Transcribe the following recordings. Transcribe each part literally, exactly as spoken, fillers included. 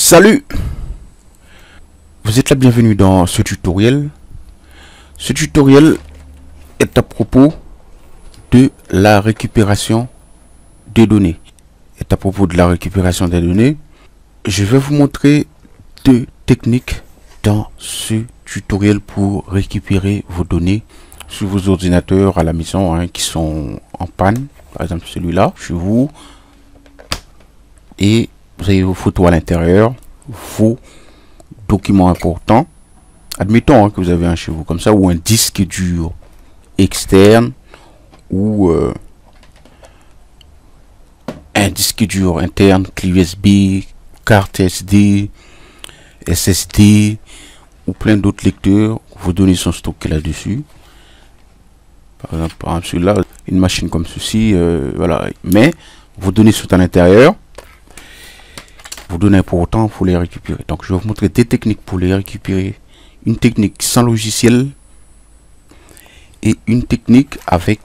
Salut! Vous êtes la bienvenue dans ce tutoriel. Ce tutoriel est à propos de la récupération des données. Est à propos de la récupération des données. Je vais vous montrer deux techniques dans ce tutoriel pour récupérer vos données sur vos ordinateurs à la maison hein, qui sont en panne. Par exemple celui-là, chez vous. Et vous avez vos photos à l'intérieur, vos documents importants. Admettons hein, que vous avez un chez vous comme ça, ou un disque dur externe, ou euh, un disque dur interne, clé U S B, carte S D, S S D, ou plein d'autres lecteurs. Vos données sont stockées là-dessus. Par exemple, par exemple celui-là, une machine comme ceci, euh, voilà. Mais vos données sont à l'intérieur. Vos données importantes, il faut les récupérer. Donc, je vais vous montrer des techniques pour les récupérer. Une technique sans logiciel et une technique avec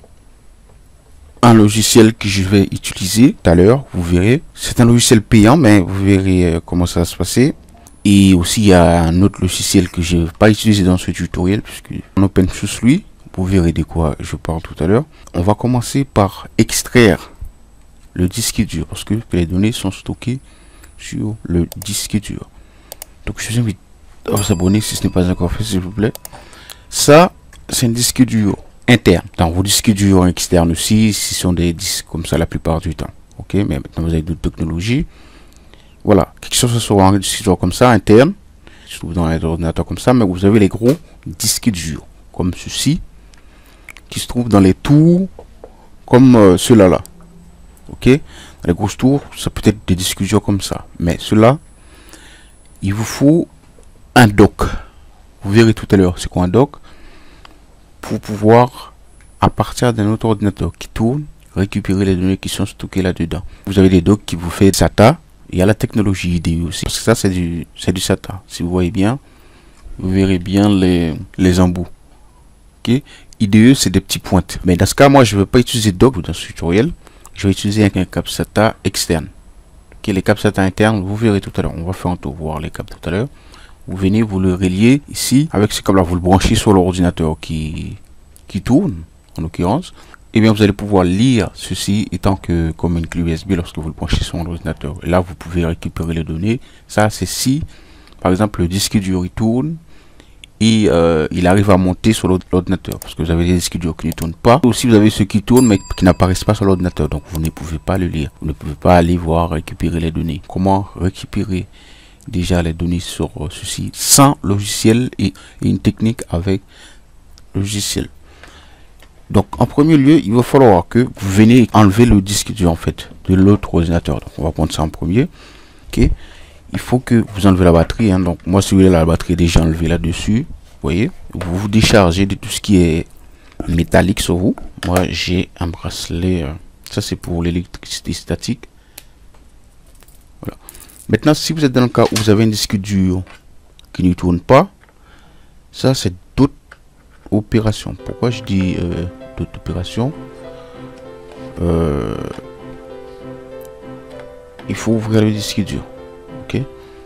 un logiciel que je vais utiliser tout à l'heure. Vous verrez. C'est un logiciel payant, mais vous verrez euh, comment ça va se passer. Et aussi, il y a un autre logiciel que je ne vais pas utiliser dans ce tutoriel, puisque on open source lui. Vous verrez de quoi je parle tout à l'heure. On va commencer par extraire le disque dur, parce que les données sont stockées sur le disque dur. Donc je vous invite à vous abonner si ce n'est pas encore fait, s'il vous plaît. Ça, c'est un disque dur interne. Dans vos disques durs externes aussi, ce sont des disques comme ça la plupart du temps. Ok, mais maintenant vous avez d'autres technologies. Voilà, quelque chose soit un disque dur comme ça interne, se trouve dans un ordinateur comme ça, mais vous avez les gros disques durs comme ceci, qui se trouvent dans les tours comme euh, ceux-là là. Ok, les grosses tours, ça peut être des disques durs comme ça, mais cela, il vous faut un dock. Vous verrez tout à l'heure c'est quoi un dock, pour pouvoir, à partir d'un autre ordinateur qui tourne, récupérer les données qui sont stockées là-dedans. Vous avez des docks qui vous fait SATA. Il y a la technologie I D E aussi, parce que ça c'est du c'est du SATA. Si vous voyez bien, vous verrez bien les les embouts. Ok, I D E c'est des petits pointes, mais dans ce cas moi je ne veux pas utiliser dock dans ce tutoriel. Je vais utiliser avec un câble SATA externe. Ok, les câbles SATA internes, vous verrez tout à l'heure. On va faire un tour voir les câbles tout à l'heure. Vous venez, vous le reliez ici avec ce câble là, vous le branchez sur l'ordinateur qui qui tourne en l'occurrence. Et bien vous allez pouvoir lire ceci étant que comme une clé U S B lorsque vous le branchez sur l'ordinateur. Et là vous pouvez récupérer les données. Ça c'est si par exemple le disque dur il tourne et euh, il arrive à monter sur l'ordinateur, parce que vous avez des disques durs qui ne tournent pas. Aussi vous avez ceux qui tournent mais qui n'apparaissent pas sur l'ordinateur, donc vous ne pouvez pas le lire, vous ne pouvez pas aller voir récupérer les données. Comment récupérer déjà les données sur euh, ceci sans logiciel et, et une technique avec logiciel. Donc en premier lieu il va falloir que vous venez enlever le disque dur en fait de l'autre ordinateur. Donc on va prendre ça en premier. Ok, il faut que vous enlevez la batterie hein. Donc moi si vous voulez la batterie est déjà enlevée là dessus, vous voyez, vous vous déchargez de tout ce qui est métallique sur vous. Moi j'ai un bracelet, euh, ça c'est pour l'électricité statique. Voilà. Maintenant si vous êtes dans le cas où vous avez un disque dur qui ne tourne pas, ça c'est d'autres opérations. Pourquoi je dis euh, d'autres opérations? euh, il faut ouvrir le disque dur. Ok,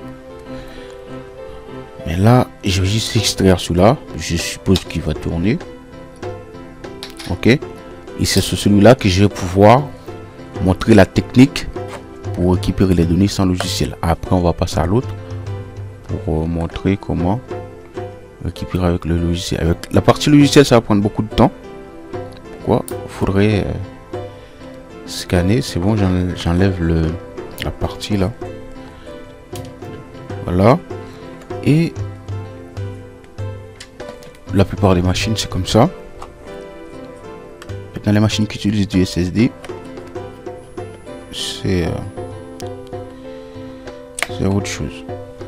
mais là je vais juste extraire celui-là, je suppose qu'il va tourner. Ok, et c'est sur celui-là que je vais pouvoir montrer la technique pour récupérer les données sans logiciel. Après on va passer à l'autre pour euh, montrer comment récupérer avec le logiciel. Avec la partie logicielle ça va prendre beaucoup de temps. Pourquoi? Il faudrait euh, scanner. C'est bon, j'enlève le la partie là. Voilà, et la plupart des machines c'est comme ça. Maintenant les machines qui utilisent du S S D, c'est euh, c'est autre chose.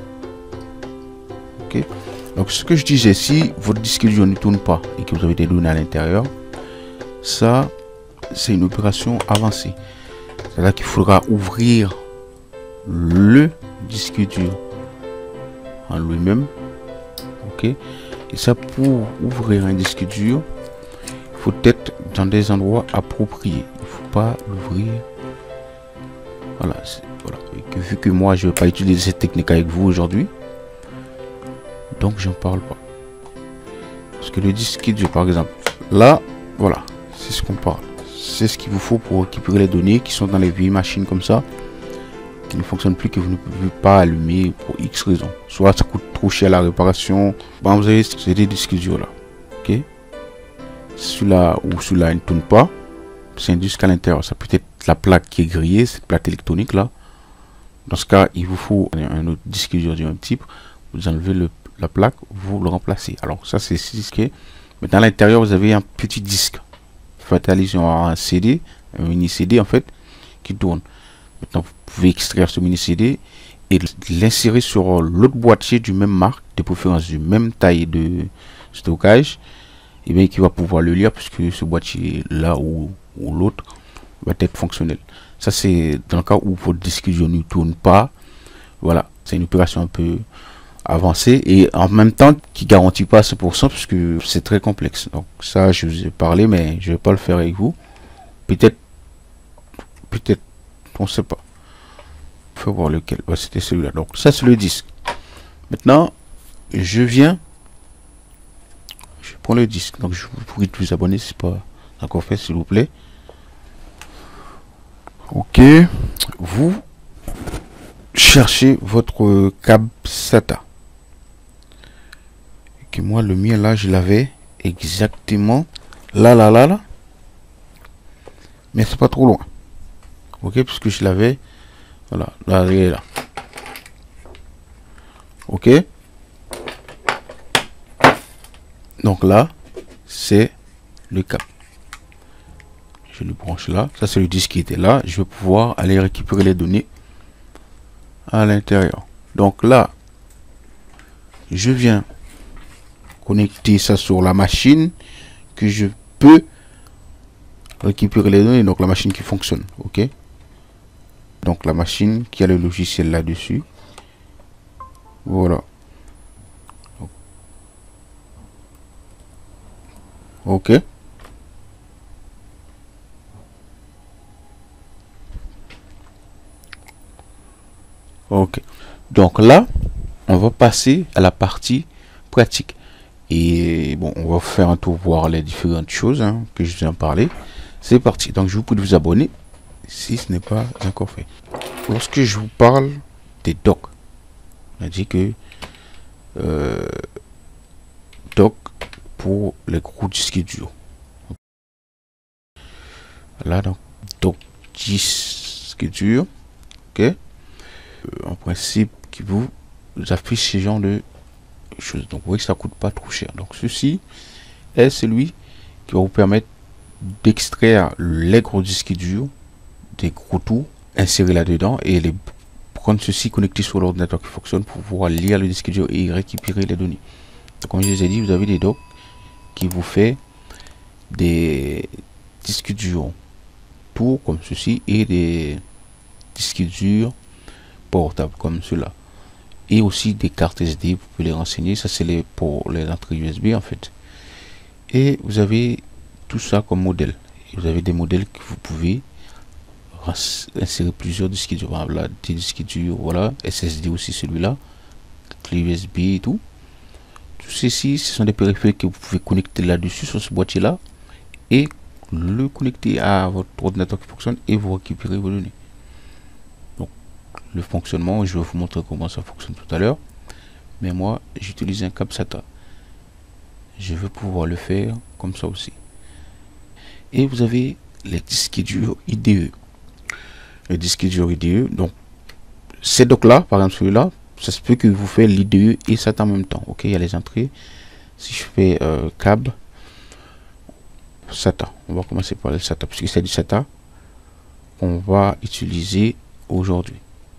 Ok, donc ce que je disais, si votre disque dur ne tourne pas et que vous avez des données à l'intérieur, ça c'est une opération avancée. C'est là qu'il faudra ouvrir le disque dur en lui-même. Ok, et ça, pour ouvrir un disque dur, il faut être dans des endroits appropriés. Il faut pas l'ouvrir Voilà, voilà. Et que, vu que moi je ne vais pas utiliser cette technique avec vous aujourd'hui, donc j'en parle pas. Parce que le disque dur, par exemple, là, voilà, c'est ce qu'on parle. C'est ce qu'il vous faut pour récupérer les données qui sont dans les vieilles machines comme ça, qui ne fonctionnent plus, que vous ne pouvez pas allumer pour X raisons. Soit ça coûte trop cher la réparation. Bon, vous avez c'est des disques durs là, ok. Celui-là ou celui-là ne tourne pas. C'est un disque à l'intérieur. Ça peut être la plaque qui est grillée, cette plaque électronique là. Dans ce cas, il vous faut un autre disque dur du même type. Vous enlevez le, la plaque, vous le remplacez. Alors ça c'est ce disque. Mais dans l'intérieur, vous avez un petit disque. Faites allusion à un C D, un mini C D en fait, qui tourne. Maintenant, vous pouvez extraire ce mini C D et l'insérer sur l'autre boîtier du même marque, de préférence du même taille de stockage, et bien qui va pouvoir le lire puisque ce boîtier là ou, ou l'autre va être fonctionnel. Ça c'est dans le cas où votre disque dur ne tourne pas. Voilà, c'est une opération un peu avancée et en même temps qui garantit pas cent pour cent parce que c'est très complexe. Donc ça je vous ai parlé, mais je vais pas le faire avec vous. Peut-être, peut-être, on sait pas. Faut voir lequel. Ouais, c'était celui-là. Donc ça c'est le disque. Maintenant, je viens, je prends le disque. Donc je vous prie de vous abonner si c'est pas encore fait, s'il vous plaît. Ok, vous cherchez votre câble SATA. Que moi le mien là je l'avais exactement là là là là, mais c'est pas trop loin, ok, puisque je l'avais voilà là, il est là, ok. Donc là c'est le câble, je le branche là, ça c'est le disque qui était là. Je vais pouvoir aller récupérer les données à l'intérieur. Donc là je viens connecter ça sur la machine que je peux récupérer les données, donc la machine qui fonctionne, ok. Donc la machine qui a le logiciel là dessus, voilà, ok. Ok, donc là on va passer à la partie pratique. Et bon, on va faire un tour voir les différentes choses hein, que je viens de parler. C'est parti. Donc je vous prie de vous abonner si ce n'est pas encore fait. Lorsque je vous parle des docks, on a dit que euh, dock pour les gros disques durs. Là donc dock disque dur, ok. Euh, en principe qui vous affiche ce genre de choses. Donc vous voyez que ça coûte pas trop cher. Donc ceci est celui qui va vous permettre d'extraire les gros disques durs, des gros tours, insérer là-dedans et les prendre ceci connecté sur l'ordinateur qui fonctionne pour pouvoir lire le disque dur et récupérer les données. Donc, comme je vous ai dit, vous avez des docks qui vous fait des disques durs tours comme ceci et des disques durs portables comme cela. Et aussi des cartes S D, vous pouvez les renseigner. Ça c'est les pour les entrées U S B en fait. Et vous avez tout ça comme modèle. Et vous avez des modèles que vous pouvez insérer plusieurs disques durs. Voilà, des disques durs, voilà, S S D aussi celui-là, clé U S B et tout. Tout ceci, ce sont des périphériques que vous pouvez connecter là-dessus sur ce boîtier-là et le connecter à votre ordinateur qui fonctionne et vous récupérez vos données. Le fonctionnement, je vais vous montrer comment ça fonctionne tout à l'heure, mais moi j'utilise un câble SATA. Je veux pouvoir le faire comme ça aussi. Et vous avez les disques durs I D E. Les disques durs I D E, donc ces docks là, par exemple celui-là, ça se peut que vous faites l'I D E et SATA en même temps. Ok, il y a les entrées. Si je fais euh, câble SATA, on va commencer par le SATA puisque c'est du SATA qu'on va utiliser aujourd'hui.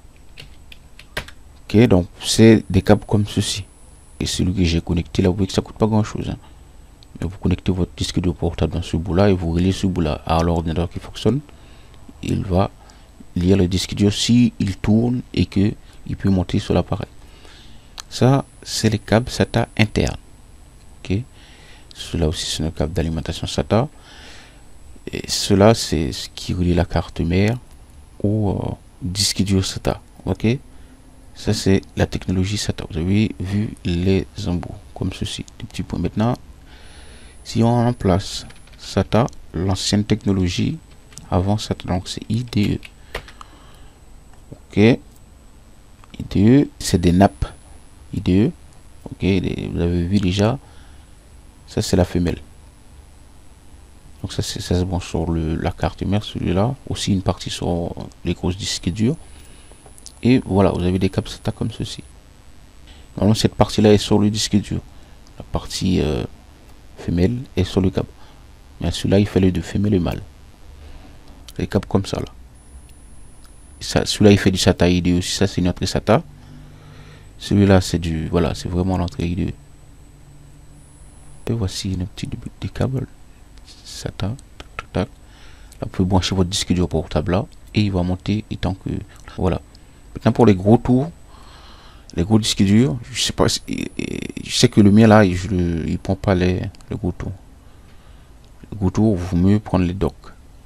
Ok, donc c'est des câbles comme ceci. Et celui que j'ai connecté là, vous voyez que ça coûte pas grand chose. Hein. Mais vous connectez votre disque de portable dans ce bout là et vous reliez ce bout là à l'ordinateur qui fonctionne. Il va lire le disque dur si il tourne et que il peut monter sur l'appareil. Ça, c'est les câbles SATA internes. Ok, cela aussi c'est un câble d'alimentation SATA. Et cela c'est ce qui relie la carte mère au, euh, disque dur SATA. Ok, ça c'est la technologie SATA. Vous avez vu les embouts comme ceci, des petits points. Maintenant, si on remplace SATA, l'ancienne technologie avant SATA, donc c'est I D E. Ok, I D E, c'est des nappes. I D E, ok, vous avez vu déjà, ça c'est la femelle. Donc ça c'est ça se branche sur le, la carte mère, celui-là. Aussi une partie sur les grosses disques durs. Et voilà, vous avez des câbles SATA comme ceci. Normalement cette partie-là est sur le disque dur. La partie euh, femelle est sur le câble. Mais celui-là il fait les deux, femelle et mâle. Les câbles comme ça là. Celui-là il fait du SATA I D E aussi, ça c'est une entrée SATA. Celui-là c'est du, voilà, c'est vraiment l'entrée I D E. Et voici une petite des câbles SATA. Tac, tac, tac. Là vous pouvez brancher votre disque dur portable là et il va monter et tant que voilà. Maintenant pour les gros tours, les gros disques durs, je sais pas, je sais que le mien là, je le, il prend pas les, les gros tours. Les gros tours, vous mieux prendre les docks.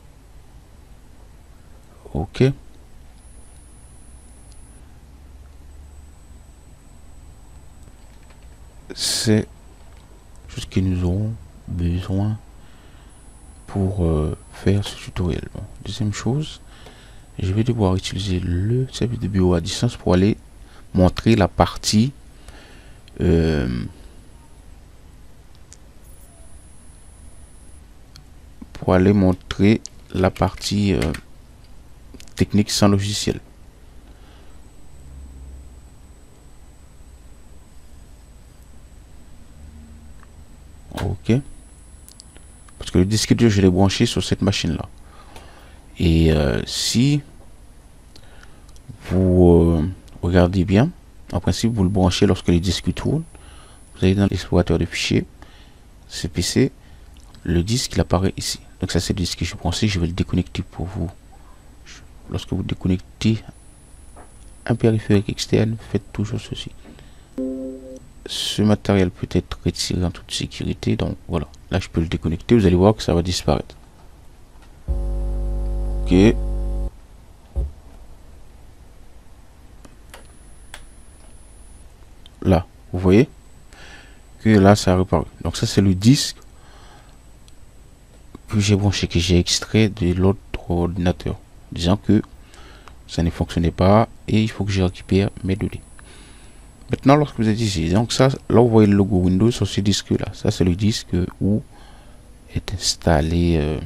Ok. C'est ce que nous aurons besoin pour euh, faire ce tutoriel. Bon. Deuxième chose, je vais devoir utiliser le service de bureau à distance pour aller montrer la partie euh, pour aller montrer la partie euh, technique sans logiciel. Ok, parce que le disque dur je l'ai branché sur cette machine là, et euh, si vous euh, regardez bien, en principe vous le branchez lorsque les disques tournent. Vous allez dans l'explorateur de fichiers C P C, le disque il apparaît ici. Donc ça c'est le disque que je branché, je vais le déconnecter pour vous. Lorsque vous déconnectez un périphérique externe, faites toujours ceci. Ce matériel peut être retiré en toute sécurité, donc voilà, là je peux le déconnecter, vous allez voir que ça va disparaître. Ok, là vous voyez que là ça a reparu. Donc ça c'est le disque que j'ai branché, que j'ai extrait de l'autre ordinateur, disant que ça ne fonctionnait pas et il faut que je récupère mes données. Maintenant lorsque vous êtes ici, donc ça là vous voyez le logo Windows sur ce disque là, ça c'est le disque où est installé euh,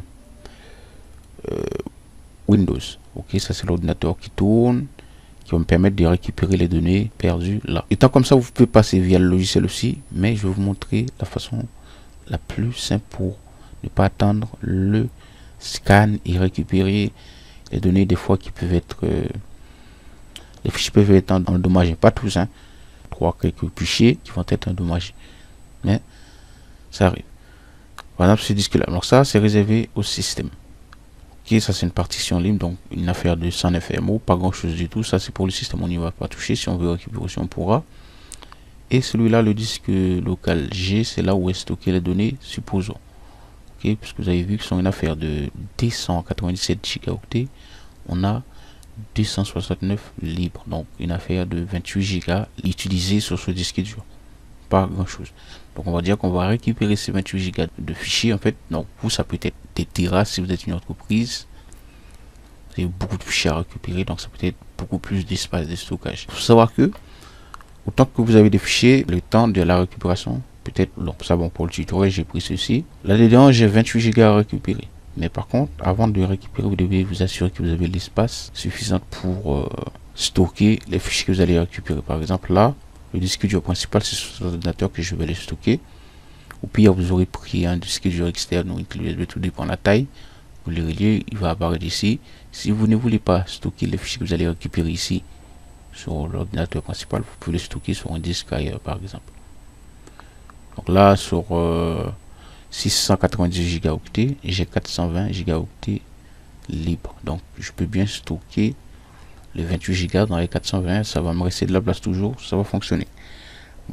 euh, Windows. Ok, ça c'est l'ordinateur qui tourne, qui va me permettre de récupérer les données perdues là. Étant comme ça, vous pouvez passer via le logiciel aussi, mais je vais vous montrer la façon la plus simple pour ne pas attendre le scan et récupérer les données des fois qui peuvent être euh, les fichiers peuvent être endommagés, pas tous hein, trois quelques fichiers qui vont être endommagés, mais ça arrive. Par exemple ce disque là, alors ça c'est réservé au système. Ok, ça c'est une partition libre, donc une affaire de cent F M O, pas grand chose du tout. Ça c'est pour le système, on n'y va pas toucher. Si on veut récupérer aussi on pourra. Et celui-là, le disque local G, c'est là où est stocké les données, supposons. Ok, puisque vous avez vu que sont une affaire de deux cent quatre-vingt-dix-sept gigaoctets, on a deux cent soixante-neuf libres, donc une affaire de vingt-huit gigas utilisée sur ce disque dur. Pas grand chose. Donc on va dire qu'on va récupérer ces vingt-huit gigas de fichiers. En fait, non, vous ça peut être des terras si vous êtes une entreprise. Vous avez beaucoup de fichiers à récupérer, donc ça peut être beaucoup plus d'espace de stockage. Il faut savoir que autant que vous avez des fichiers, le temps de la récupération peut-être long. Ça bon, pour le tutoriel j'ai pris ceci. Là-dedans j'ai vingt-huit gigas à récupérer. Mais par contre, avant de récupérer, vous devez vous assurer que vous avez l'espace suffisant pour euh, stocker les fichiers que vous allez récupérer. Par exemple là, le disque dur principal c'est sur l'ordinateur que je vais les stocker. Ou pire, vous aurez pris un disque dur externe ou une clé U S B, tout dépend de la taille. Vous le reliez, il va apparaître ici. Si vous ne voulez pas stocker les fichiers que vous allez récupérer ici sur l'ordinateur principal, vous pouvez les stocker sur un disque ailleurs par exemple. Donc là sur euh, six cent quatre-vingt-dix gigaoctets, j'ai quatre cent vingt gigaoctets libres. Donc je peux bien stocker les vingt-huit gigas dans les quatre cent vingt, ça va me rester de la place toujours, ça va fonctionner. Bon.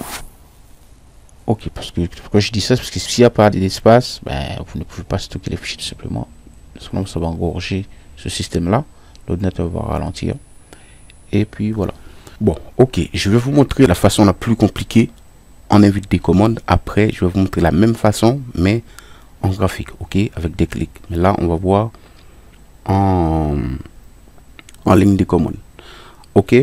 Ok, parce que pourquoi je dis ça, parce que s'il n'y a pas d'espace, ben vous ne pouvez pas stocker les fichiers tout simplement. Sinon ça va engorger ce système là. l'ordinateur va ralentir. Et puis voilà. Bon, ok, je vais vous montrer la façon la plus compliquée en invite des commandes. Après, je vais vous montrer la même façon, mais en graphique, ok, avec des clics. Mais là, on va voir en, en ligne de commande. Ok,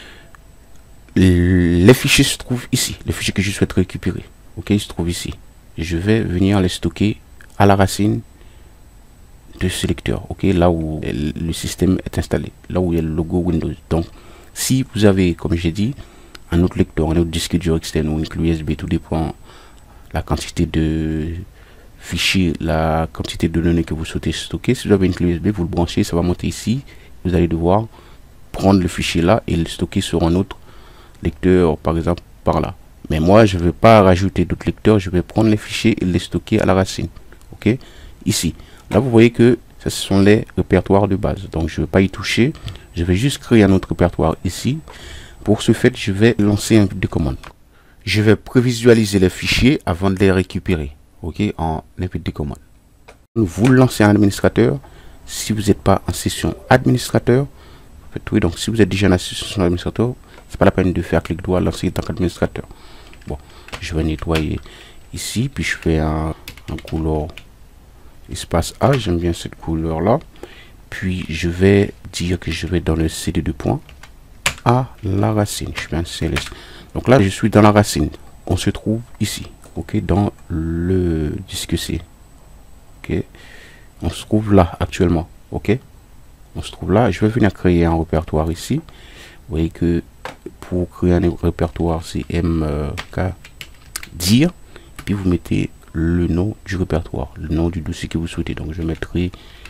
les fichiers se trouvent ici, les fichiers que je souhaite récupérer. Ok, ils se trouvent ici. Je vais venir les stocker à la racine de ce lecteur. Ok, là où le système est installé, là où il y a le logo Windows. Donc, si vous avez, comme j'ai dit, un autre lecteur, un autre disque dur externe ou une clé U S B, tout dépend la quantité de fichiers, la quantité de données que vous souhaitez stocker. Si vous avez une clé U S B, vous le branchez, ça va monter ici. Vous allez devoir prendre le fichier là et le stocker sur un autre lecteur, par exemple par là. Mais moi, je ne vais pas rajouter d'autres lecteurs, je vais prendre les fichiers et les stocker à la racine. Ok, ici. Là, vous voyez que ça, ce sont les répertoires de base. Donc, je ne vais pas y toucher. Je vais juste créer un autre répertoire ici. Pour ce fait, je vais lancer un invite de commande. Je vais prévisualiser les fichiers avant de les récupérer. Ok, en invite de commande. Vous lancez un administrateur. Si vous n'êtes pas en session administrateur, faites oui. Donc, si vous êtes déjà en session administrateur, c'est pas la peine de faire clic droit, lancer en tant qu'administrateur. Bon, je vais nettoyer ici, puis je fais un, un couleur espace A. J'aime bien cette couleur là. Puis je vais dire que je vais dans le C D deux points à la racine. Je fais un C L S. Donc là, je suis dans la racine. On se trouve ici, ok, dans le disque C. Ok, on se trouve là actuellement. Ok, on se trouve là. Je vais venir créer un répertoire ici. Vous voyez que pour créer un répertoire, c'est M K dire, puis vous mettez le nom du répertoire, le nom du dossier que vous souhaitez. Donc je mettrai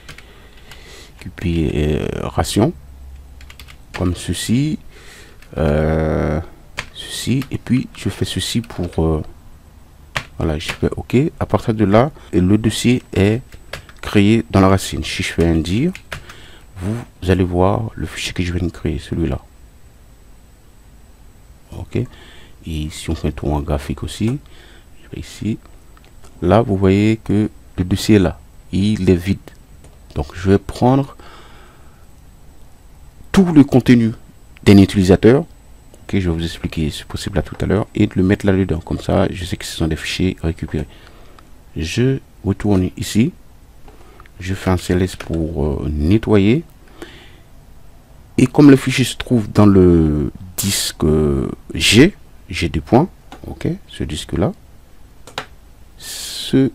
récupération comme ceci, euh, ceci, et puis je fais ceci pour euh, voilà, je fais OK. À partir de là, le dossier est créé dans la racine. Si je fais un dire, vous, vous allez voir le fichier que je viens de créer, celui-là. Ok, et si on fait un tour en graphique aussi, je vais ici, là vous voyez que le dossier est là, il est vide. Donc je vais prendre tout le contenu d'un utilisateur, ok, je vais vous expliquer, c'est possible là tout à l'heure, et de le mettre là dedans. Comme ça, je sais que ce sont des fichiers récupérés. Je retourne ici, je fais un C L S pour euh, nettoyer, et comme le fichier se trouve dans le disque G, G deux points, ok, ce disque là, ce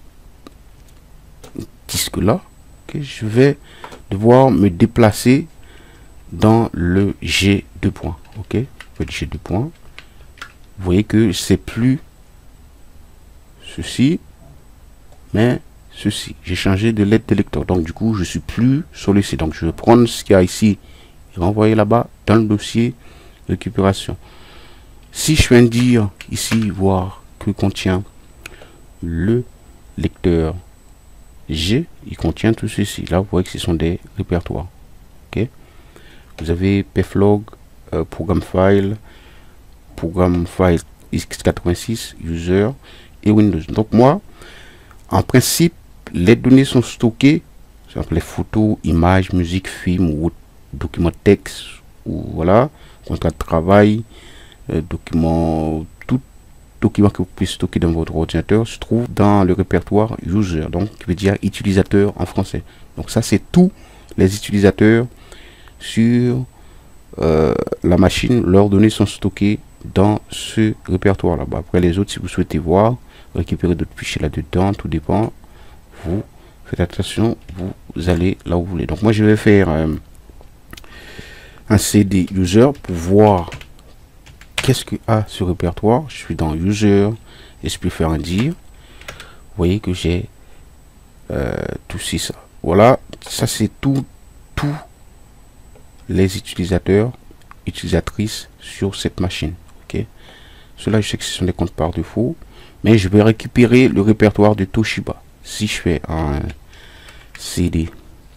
disque là, ok, je vais devoir me déplacer dans le G deux points, ok, le G deux points. Vous voyez que c'est plus ceci, mais ceci. J'ai changé de lettre de lecteur, donc du coup je suis plus sur le C. Donc je vais prendre ce qu'il y a ici et renvoyer là-bas dans le dossier récupération. Si je fais un dire ici, voir que contient le lecteur G, il contient tout ceci. Là vous voyez que ce sont des répertoires. Ok, vous avez pflog, euh, programme file, programme file x quatre-vingt-six, user et Windows. Donc moi, en principe, les données sont stockées, par exemple les photos, images, musique, films ou documents texte, ou voilà, contrat de travail, euh, document, tout document que vous pouvez stocker dans votre ordinateur se trouve dans le répertoire user, donc qui veut dire utilisateur en français. Donc ça, c'est tous les utilisateurs sur euh, la machine, leurs données sont stockées dans ce répertoire là-bas. Après les autres, si vous souhaitez voir, récupérer d'autres fichiers là-dedans, tout dépend. Vous faites attention, vous allez là où vous voulez. Donc moi, je vais faire euh, un C D user pour voir qu'est-ce que a ce répertoire. Je suis dans user et je peux faire un dire. Vous voyez que j'ai euh, tout ci, ça. Voilà, ça c'est tout, tous les utilisateurs, utilisatrices sur cette machine. Ok, cela je sais que ce sont des comptes par défaut, mais je vais récupérer le répertoire de Toshiba. Si je fais un C D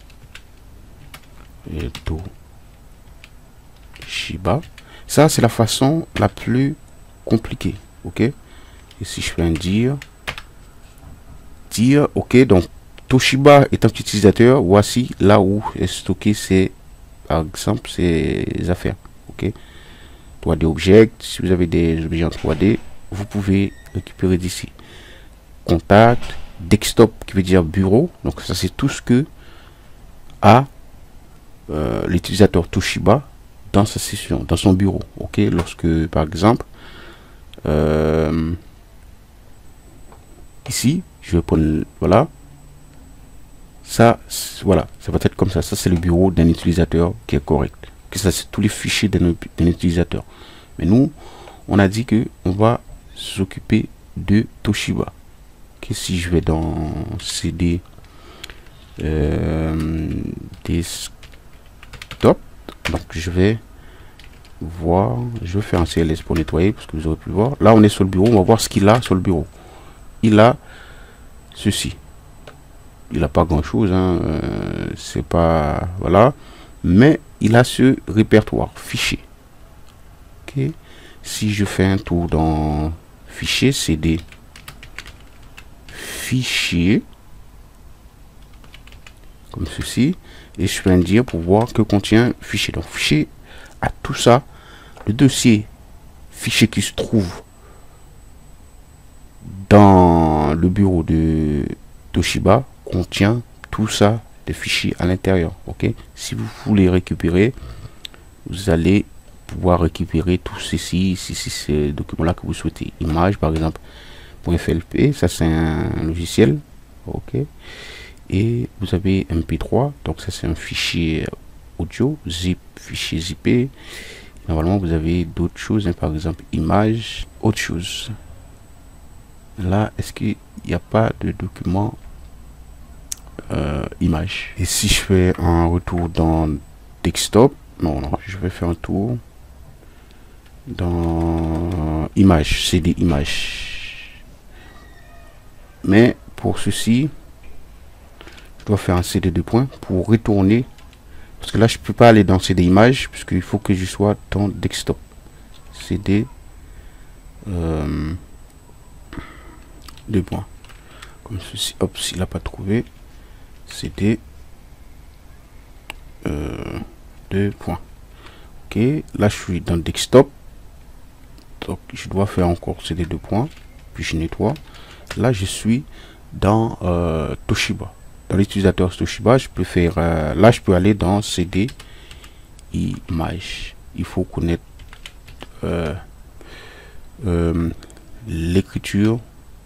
Toshiba, ça c'est la façon la plus compliquée. Ok, et si je fais un dire dire ok, donc Toshiba étant utilisateur, voici là où est stocké ces par exemple ces affaires. Ok, trois D Object, si vous avez des objets en trois D, vous pouvez récupérer d'ici. Contact, desktop qui veut dire bureau, donc ça c'est tout ce que a euh, l'utilisateur Toshiba dans sa session, dans son bureau. Ok, lorsque par exemple euh, ici je vais prendre, voilà, ça voilà, ça va être comme ça. Ça c'est le bureau d'un utilisateur qui est correct. Que ça c'est tous les fichiers d'un utilisateur. Mais nous on a dit que on va s'occuper de Toshiba. Okay, si je vais dans C D euh, desktop, donc je vais voir, je vais faire un C L S pour nettoyer parce que vous aurez pu le voir. Là on est sur le bureau, on va voir ce qu'il a sur le bureau. Il a ceci. Il n'a pas grand chose, hein, euh, c'est pas, voilà, mais il a ce répertoire fichier. Ok, si je fais un tour dans fichier, C D fichier comme ceci, et je vais dire pour voir que contient fichier. Donc fichier à tout ça, le dossier fichier qui se trouve dans le bureau de Toshiba contient tout ça, des fichiers à l'intérieur. Ok, si vous voulez récupérer, vous allez pouvoir récupérer tout ceci, si c'est ce document là que vous souhaitez. Image par exemple .flp, ça c'est un logiciel. Ok, et vous avez M P trois, donc ça c'est un fichier audio, zip, fichier zippé. Normalement vous avez d'autres choses, hein, par exemple image, autre chose. Là est-ce qu'il n'y a pas de document euh, image? Et si je fais un retour dans desktop, non non, je vais faire un tour dans image, C D image. Mais pour ceci, je dois faire un C D deux points pour retourner, parce que là je peux pas aller dans C D image puisqu'il faut que je sois dans desktop. C D euh, deux points comme ceci. Hop, s'il n'a pas trouvé, C D euh, deux points. Ok, là je suis dans desktop, donc je dois faire encore C D deux points, puis je nettoie. Là je suis dans euh, Toshiba, dans l'utilisateur Toshiba. Je peux faire euh, là je peux aller dans C D image. Il faut connaître euh, euh, l'écriture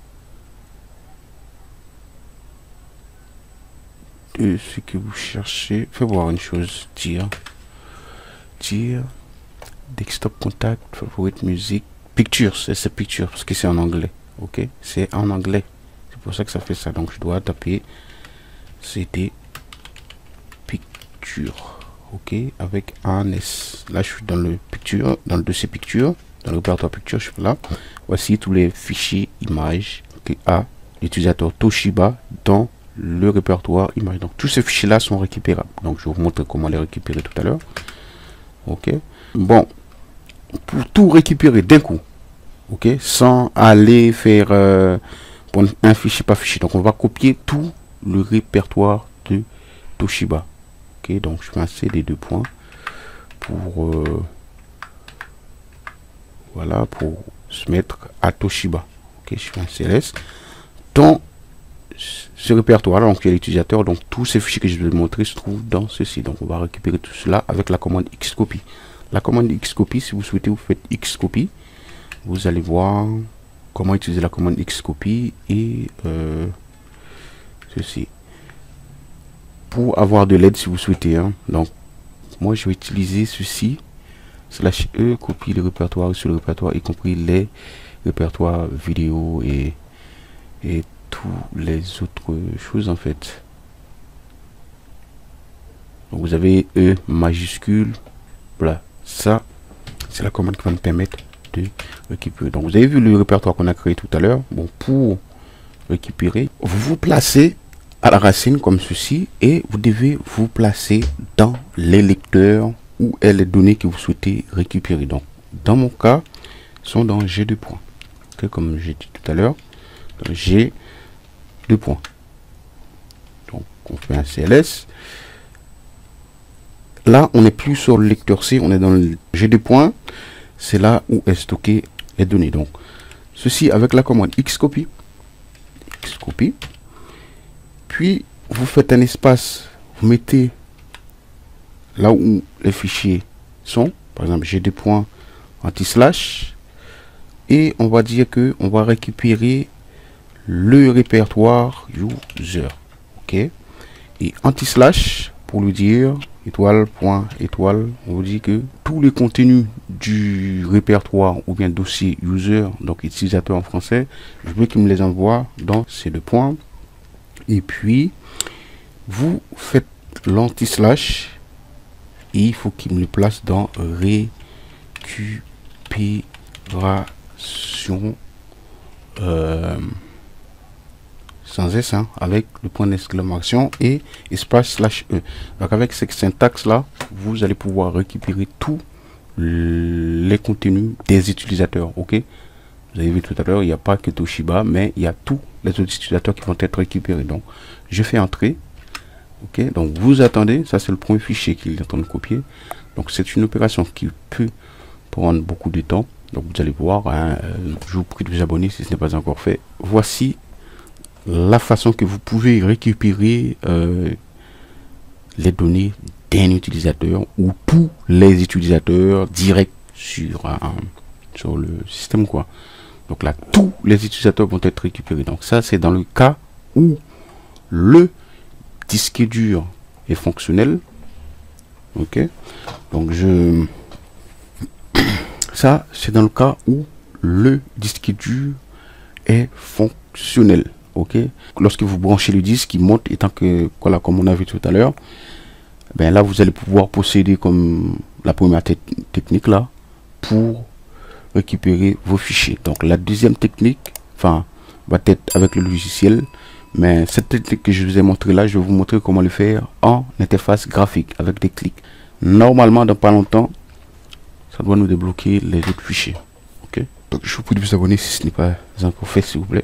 de ce que vous cherchez. Fais voir une chose, dire dire desktop contact favorite musique picture, c'est picture parce que c'est en anglais. Ok, c'est en anglais, c'est pour ça que ça fait ça. Donc je dois taper C D picture, ok, avec un S. Là je suis dans le picture, dans le dossier picture, dans le répertoire picture. Je suis là. Voici tous les fichiers images que a l'utilisateur Toshiba dans le répertoire image. Donc tous ces fichiers là sont récupérables. Donc je vais vous montrer comment les récupérer tout à l'heure. Ok, bon, pour tout récupérer d'un coup, ok, sans aller faire euh, pour un fichier par fichier. Donc on va copier tout le répertoire de Toshiba. Ok, donc je fais un C D deux points pour euh, voilà, pour se mettre à Toshiba. Ok, je fais un C L S dans ce répertoire là. Donc il y a l'utilisateur, donc tous ces fichiers que je vais vous montrer se trouvent dans ceci. Donc on va récupérer tout cela avec la commande xcopy. La commande xcopy, si vous souhaitez, vous faites xcopy. Vous allez voir comment utiliser la commande xcopy et euh, ceci pour avoir de l'aide si vous souhaitez, hein. Donc moi je vais utiliser ceci, slash e, copier le répertoire sur le répertoire, y compris les répertoires vidéo et et tous les autres choses en fait. Donc vous avez E majuscule, voilà, ça c'est la commande qui va me permettre de récupérer. Donc vous avez vu le répertoire qu'on a créé tout à l'heure. Bon, pour récupérer, vous vous placez à la racine comme ceci et vous devez vous placer dans les lecteurs ou les données que vous souhaitez récupérer. Donc dans mon cas, sont dans G deux points. Okay, comme j'ai dit tout à l'heure, G deux points. Donc on fait un C L S. là, on n'est plus sur le lecteur C, on est dans le G deux points. C'est là où est stocké les données. Donc, ceci avec la commande xcopy. Xcopy. Puis, vous faites un espace, vous mettez là où les fichiers sont. Par exemple, G deux points anti-slash. Et on va dire que on va récupérer le répertoire user. Ok. Et anti-slash, pour lui dire étoile, point, étoile, on vous dit que tous les contenus du répertoire ou bien dossier user, donc utilisateur en français, je veux qu'il me les envoie dans ces deux points. Et puis, vous faites l'anti-slash et il faut qu'il me le place dans récupération euh, sans S, hein, avec le point d'exclamation et espace slash E. Donc avec cette syntaxe là, vous allez pouvoir récupérer tous les contenus des utilisateurs. Ok, vous avez vu tout à l'heure, il n'y a pas que Toshiba, mais il y a tous les autres utilisateurs qui vont être récupérés. Donc je fais entrer. Ok, donc vous attendez, ça c'est le premier fichier qu'il est en train de copier. Donc c'est une opération qui peut prendre beaucoup de temps. Donc vous allez voir, hein, euh, je vous prie de vous abonner si ce n'est pas encore fait. Voici la façon que vous pouvez récupérer euh, les données d'un utilisateur ou tous les utilisateurs directs sur, euh, sur le système, quoi. Donc là, tous les utilisateurs vont être récupérés. Donc ça, c'est dans le cas où le disque dur est fonctionnel. Ok, donc je ça c'est dans le cas où le disque dur est fonctionnel. Ok, lorsque vous branchez le disque, il monte, étant que voilà, comme on a vu tout à l'heure, ben là vous allez pouvoir procéder comme la première te technique là pour récupérer vos fichiers. Donc la deuxième technique, enfin, va être avec le logiciel, mais cette technique que je vous ai montré là, je vais vous montrer comment le faire en interface graphique avec des clics. Normalement, dans pas longtemps, ça doit nous débloquer les autres fichiers. Ok, donc je vous prie de vous abonner si ce n'est pas encore fait, s'il vous plaît.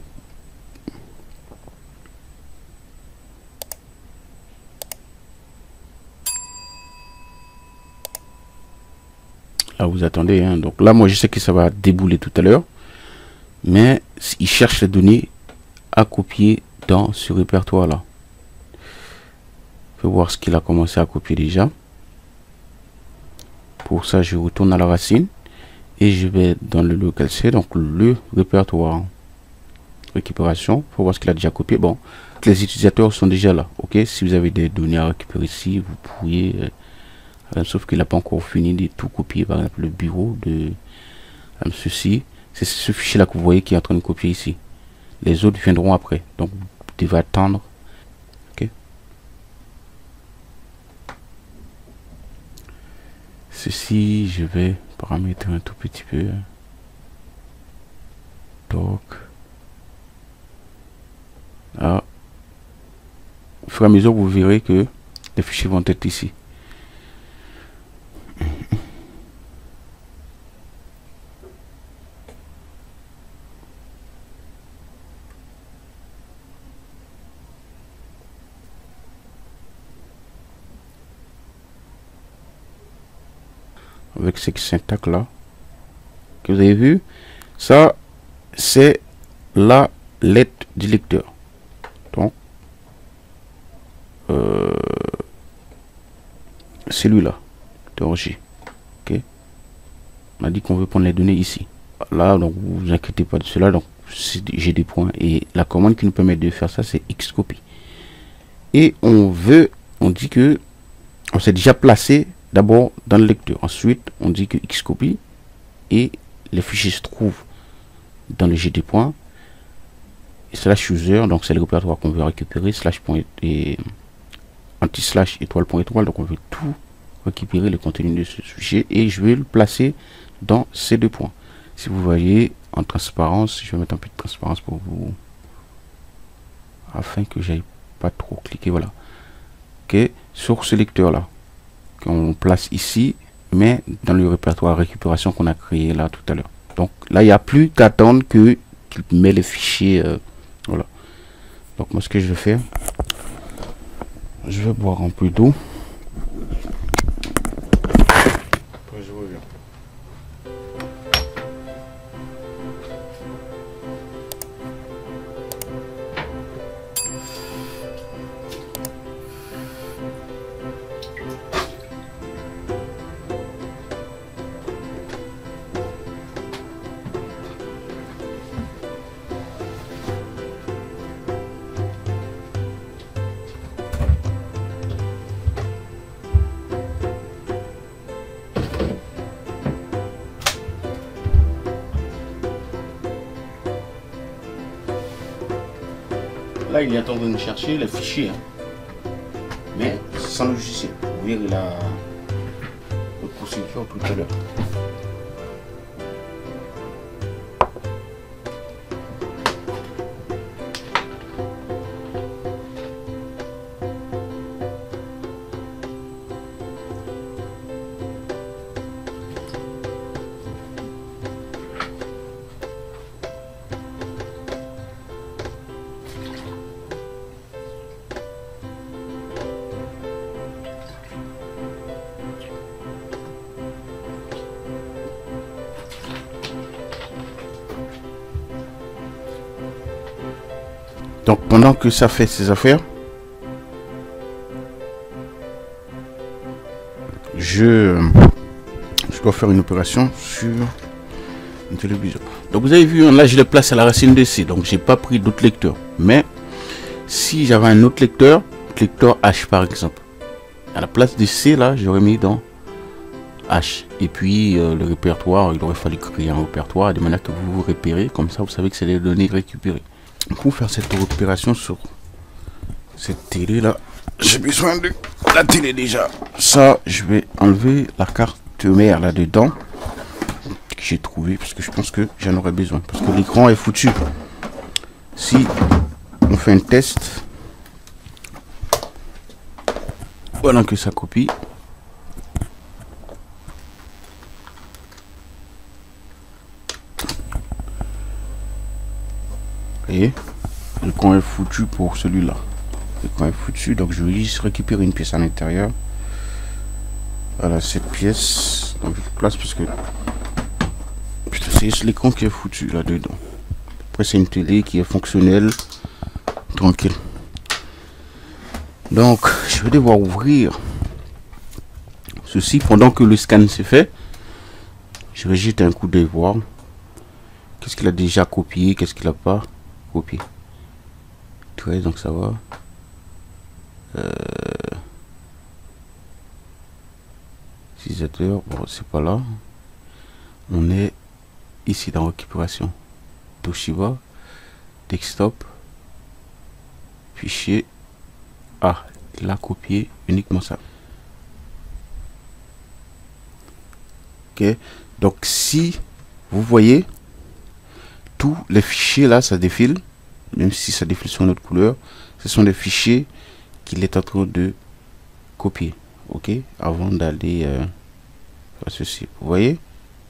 Là vous attendez, hein. Donc là moi je sais que ça va débouler tout à l'heure, mais il cherche les données à copier dans ce répertoire là. Je vais voir ce qu'il a commencé à copier déjà. Pour ça je retourne à la racine et je vais dans le local C, donc le répertoire récupération, pour voir ce qu'il a déjà copié. Bon, les utilisateurs sont déjà là. Ok, si vous avez des données à récupérer ici, vous pourriez euh, Euh, sauf qu'il n'a pas encore fini de tout copier. Par exemple, le bureau de euh, ceci, c'est ce fichier là que vous voyez qui est en train de copier ici. Les autres viendront après, donc vous devez attendre. Ok, ceci je vais paramétrer un tout petit peu. Donc là, au fur et à mesure vous verrez que les fichiers vont être ici. Avec cette syntaxe là que vous avez vu, ça c'est la lettre du lecteur. Donc euh, celui-là J. Ok, on a dit qu'on veut prendre les données ici. Là, donc vous vous inquiétez pas de cela. Donc j'ai des points et la commande qui nous permet de faire ça c'est xcopy. Et on veut, on dit que on s'est déjà placé d'abord dans le lecteur. Ensuite, on dit que xcopy et les fichiers se trouvent dans le G D points et slash user, donc c'est le répertoire qu'on veut récupérer, slash point et anti slash étoile point étoile, donc on veut tout récupérer le contenu de ce sujet et je vais le placer dans ces deux points. Si vous voyez en transparence, je vais mettre un peu de transparence pour vous afin que j'aille pas trop cliquer. Voilà, ok, sur ce lecteur là qu'on place ici, mais dans le répertoire récupération qu'on a créé là tout à l'heure. Donc là il n'y a plus qu'à attendre que qu'il met les fichiers. Euh, voilà, donc moi ce que je vais faire, je vais boire un peu d'eau. là, il est en train de chercher les fichiers. Hein. Mais sans logiciel. Vous verrez la, la procédure tout à l'heure. Donc pendant que ça fait ses affaires, je, je dois faire une opération sur une télévision. Donc vous avez vu, là je le place à la racine de C, donc j'ai pas pris d'autres lecteurs. Mais si j'avais un autre lecteur, lecteur H par exemple, à la place de C là, j'aurais mis dans H. Et puis euh, le répertoire, il aurait fallu créer un répertoire de manière que vous vous repérez, comme ça vous savez que c'est les données récupérées. Pour faire cette opération sur cette télé là, j'ai besoin de la télé déjà. Ça, je vais enlever la carte mère là dedans que j'ai trouvé parce que je pense que j'en aurais besoin parce que l'écran est foutu. Si on fait un test, voilà que ça copie. Et le coin est foutu pour celui-là. Le coin est foutu, donc je vais juste récupérer une pièce à l'intérieur. Voilà cette pièce. Donc je place parce que putain, c'est juste l'écran qui est foutu là-dedans. Après c'est une télé qui est fonctionnelle, tranquille. Donc je vais devoir ouvrir ceci pendant que le scan s'est fait. Je vais jeter un coup d'œil voir qu'est-ce qu'il a déjà copié, qu'est-ce qu'il a pas copié. treize, donc ça va. Euh, utilisateur, bon c'est pas là. On est ici dans récupération. Toshiba, desktop, fichier. Ah, il a copié uniquement ça. Ok, donc si vous voyez tous les fichiers là, ça défile, même si ça défile sur une autre couleur, ce sont des fichiers qu'il est en train de copier. Ok, avant d'aller euh, faire ceci, vous voyez.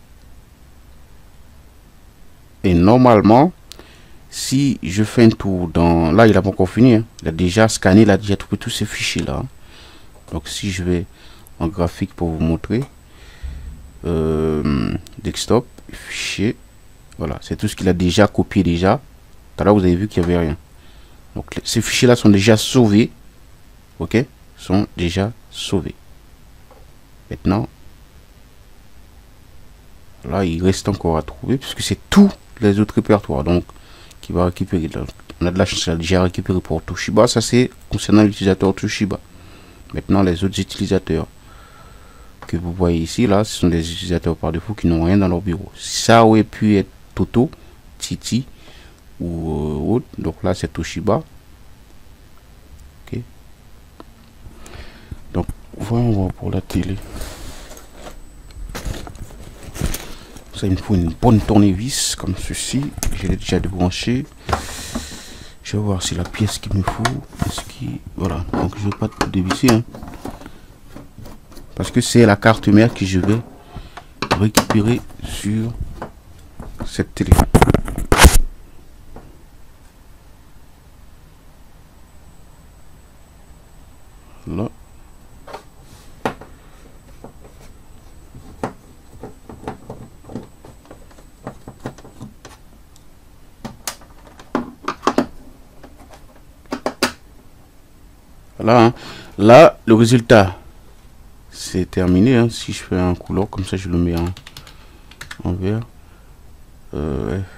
Et normalement, si je fais un tour dans là, il a pas encore fini, hein. Il a déjà scanné, il a déjà trouvé tous ces fichiers là. Donc si je vais en graphique pour vous montrer, euh, desktop, fichier, voilà, c'est tout ce qu'il a déjà copié déjà. Tout à l'heure vous avez vu qu'il n'y avait rien. Donc les, ces fichiers là sont déjà sauvés. Ok, sont déjà sauvés. Maintenant, là il reste encore à trouver puisque c'est tous les autres répertoires donc qui va récupérer. Donc, on a de la chance, déjà récupéré pour Toshiba. Ça c'est concernant l'utilisateur Toshiba. Maintenant les autres utilisateurs que vous voyez ici là, ce sont des utilisateurs par défaut qui n'ont rien dans leur bureau. Ça aurait pu être Toto, Titi ou euh, autre. Donc là c'est Toshiba. Ok. Donc voyons voir pour la télé. Ça il me faut une bonne tournevis comme ceci. Je l'ai déjà débranché. Je vais voir si la pièce qu'il me faut. Est-ce qui voilà. Donc je ne vais pas tout dévisser. Hein. Parce que c'est la carte mère que je vais récupérer sur cette télé. Là. Voilà. Hein. Là, le résultat. C'est terminé, hein. Si je fais un couleur comme ça, je le mets en, en vert. Euh, ouais.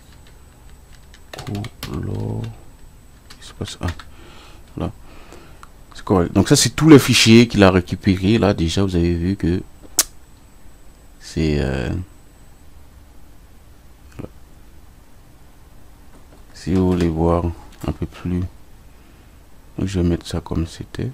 Couleur. Il se passe un. Voilà. C'est correct. Donc ça, c'est tous les fichiers qu'il a récupérés. Là, déjà, vous avez vu que c'est. Euh, voilà. Si vous voulez voir un peu plus Donc je vais mettre ça comme c'était.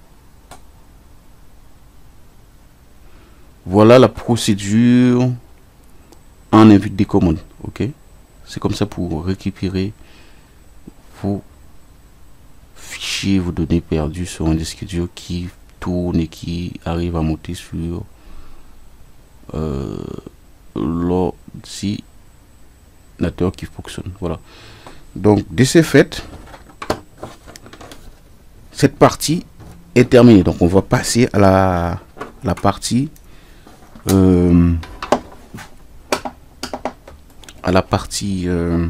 Voilà la procédure en invite des commandes. Ok, c'est comme ça pour récupérer vos fichiers, vos données perdues sur un disque dur qui tourne et qui arrive à monter sur euh, l'ordinateur qui fonctionne. Voilà. Donc de ce fait, cette partie est terminée. Donc on va passer à la, la partie euh, à la partie euh,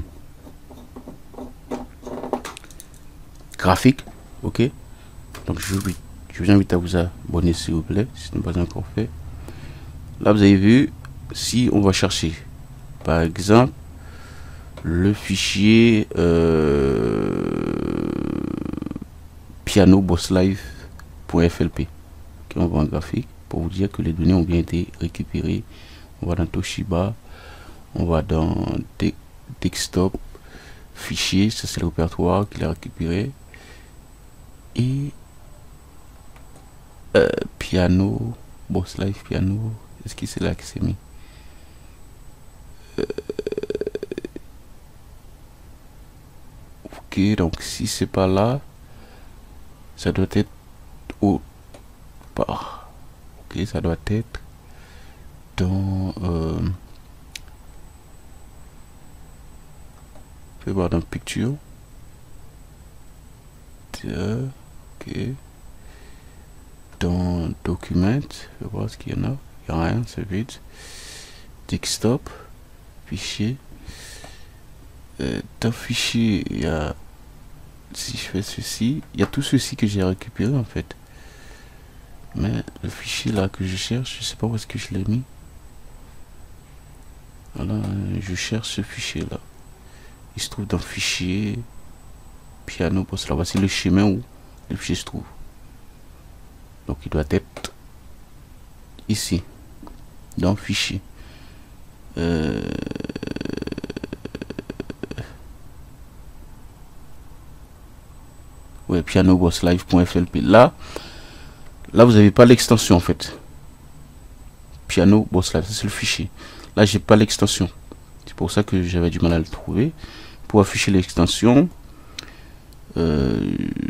graphique. Ok, donc je vous, je vous invite à vous abonner s'il vous plaît si ce n'est pas encore fait. Là vous avez vu, si on va chercher par exemple le fichier euh, piano boss live.flp, qui on va en graphique pour vous dire que les données ont bien été récupérées. On va dans Toshiba, on va dans desktop, fichier, ça c'est le répertoire qu'il a récupéré, et euh, piano boss live piano, est-ce que c'est là que c'est mis? euh, ok, donc si c'est pas là, ça doit être au part. Ok, ça doit être dans euh, je vais voir dans picture. Ok, dans document, je vais voir ce qu'il y en a. Il n'y a rien, c'est vide. Desktop, fichier. Euh, dans fichier, il y a, si je fais ceci, il y a tout ceci que j'ai récupéré en fait. Mais le fichier là que je cherche, je sais pas où est-ce que je l'ai mis. Voilà, je cherche ce fichier là. Il se trouve dans fichier piano boss là. Voici le chemin où le fichier se trouve. Donc il doit être ici dans fichier. Euh... Ouais, piano boss live.flp. Là, là vous n'avez pas l'extension en fait. Piano boss live, c'est le fichier. Là, j'ai pas l'extension. C'est pour ça que j'avais du mal à le trouver. Pour afficher l'extension, euh,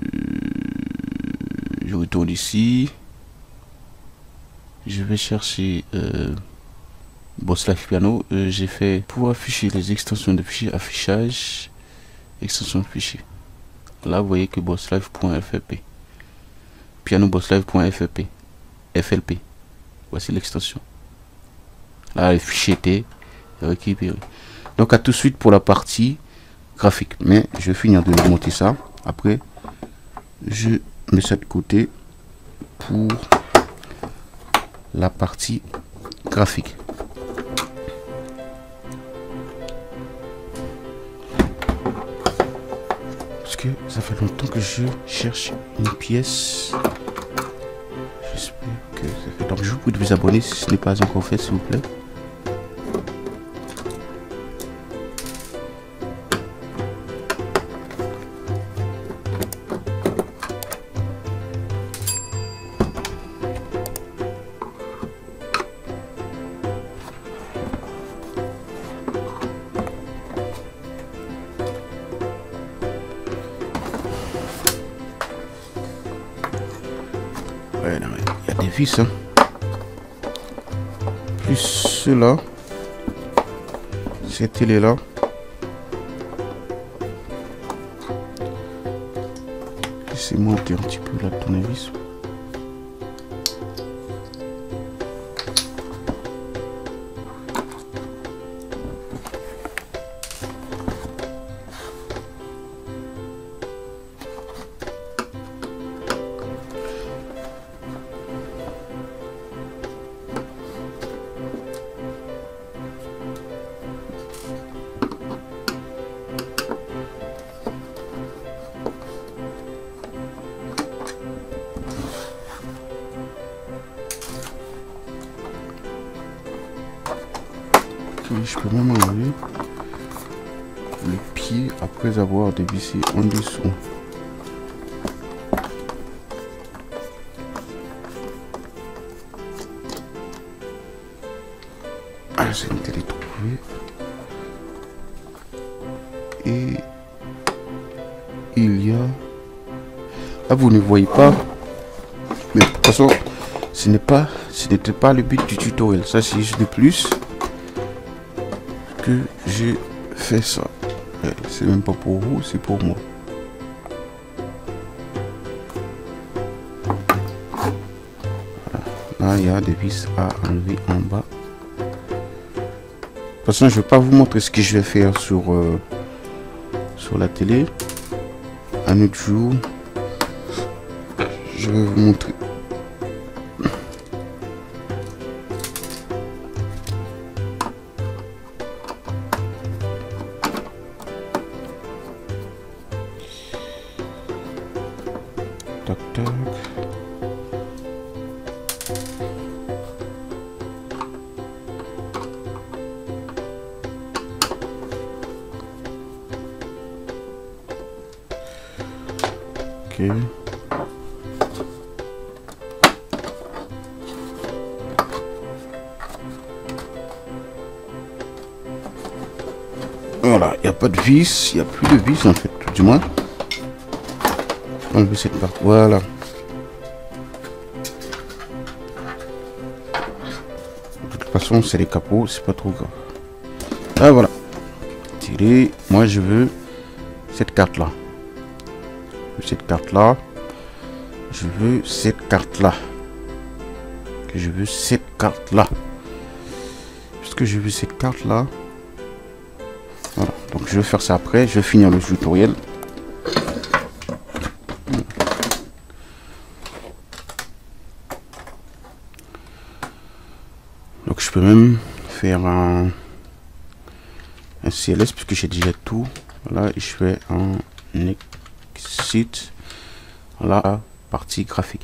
je retourne ici. Je vais chercher euh, boss live piano. Euh, j'ai fait pour afficher les extensions de fichiers, affichage, extension de fichier. Là, vous voyez que boss live.flp, piano boss live.flp, F L P. Voici l'extension. Là, le fichier était récupéré. Donc, à tout de suite pour la partie graphique. Mais je vais finir de monter ça. Après, je mets ça de côté pour la partie graphique. Parce que ça fait longtemps que je cherche une pièce. J'espère que ça fait. Donc je vous prie de vous abonner si ce n'est pas encore fait, s'il vous plaît. Ouais, non, il y a des vis, hein. Plus cela, cette télé là. Laissez monter un petit peu la tournevis. Je peux même enlever le pied après avoir dévissé en dessous. J'essaie de les trouver. Et il y a... Là, vous ne voyez pas. Mais de toute façon, ce n'est pas, ce n'était pas le but du tutoriel. Ça, c'est juste de plus que j'ai fait ça. C'est même pas pour vous, c'est pour moi. Voilà. Là, il y a des vis à enlever en bas. De toute façon, je vais pas vous montrer ce que je vais faire sur euh, sur la télé. Un autre jour, je vais vous montrer. Tac, tac. Ok. Voilà, il n'y a pas de vis, il n'y a plus de vis en fait, du moins. Enlever cette partie, voilà. De toute façon, c'est les capots, c'est pas trop grave. Ah voilà. Tirer, moi je veux cette carte là. Cette carte là. Je veux cette carte là. Que je veux cette carte là. Puisque je veux cette carte là. Voilà. Donc je vais faire ça après. Je vais finir le tutoriel. Donc je peux même faire un, un C L S puisque j'ai déjà tout. Voilà, et je fais un exit. Voilà, partie graphique.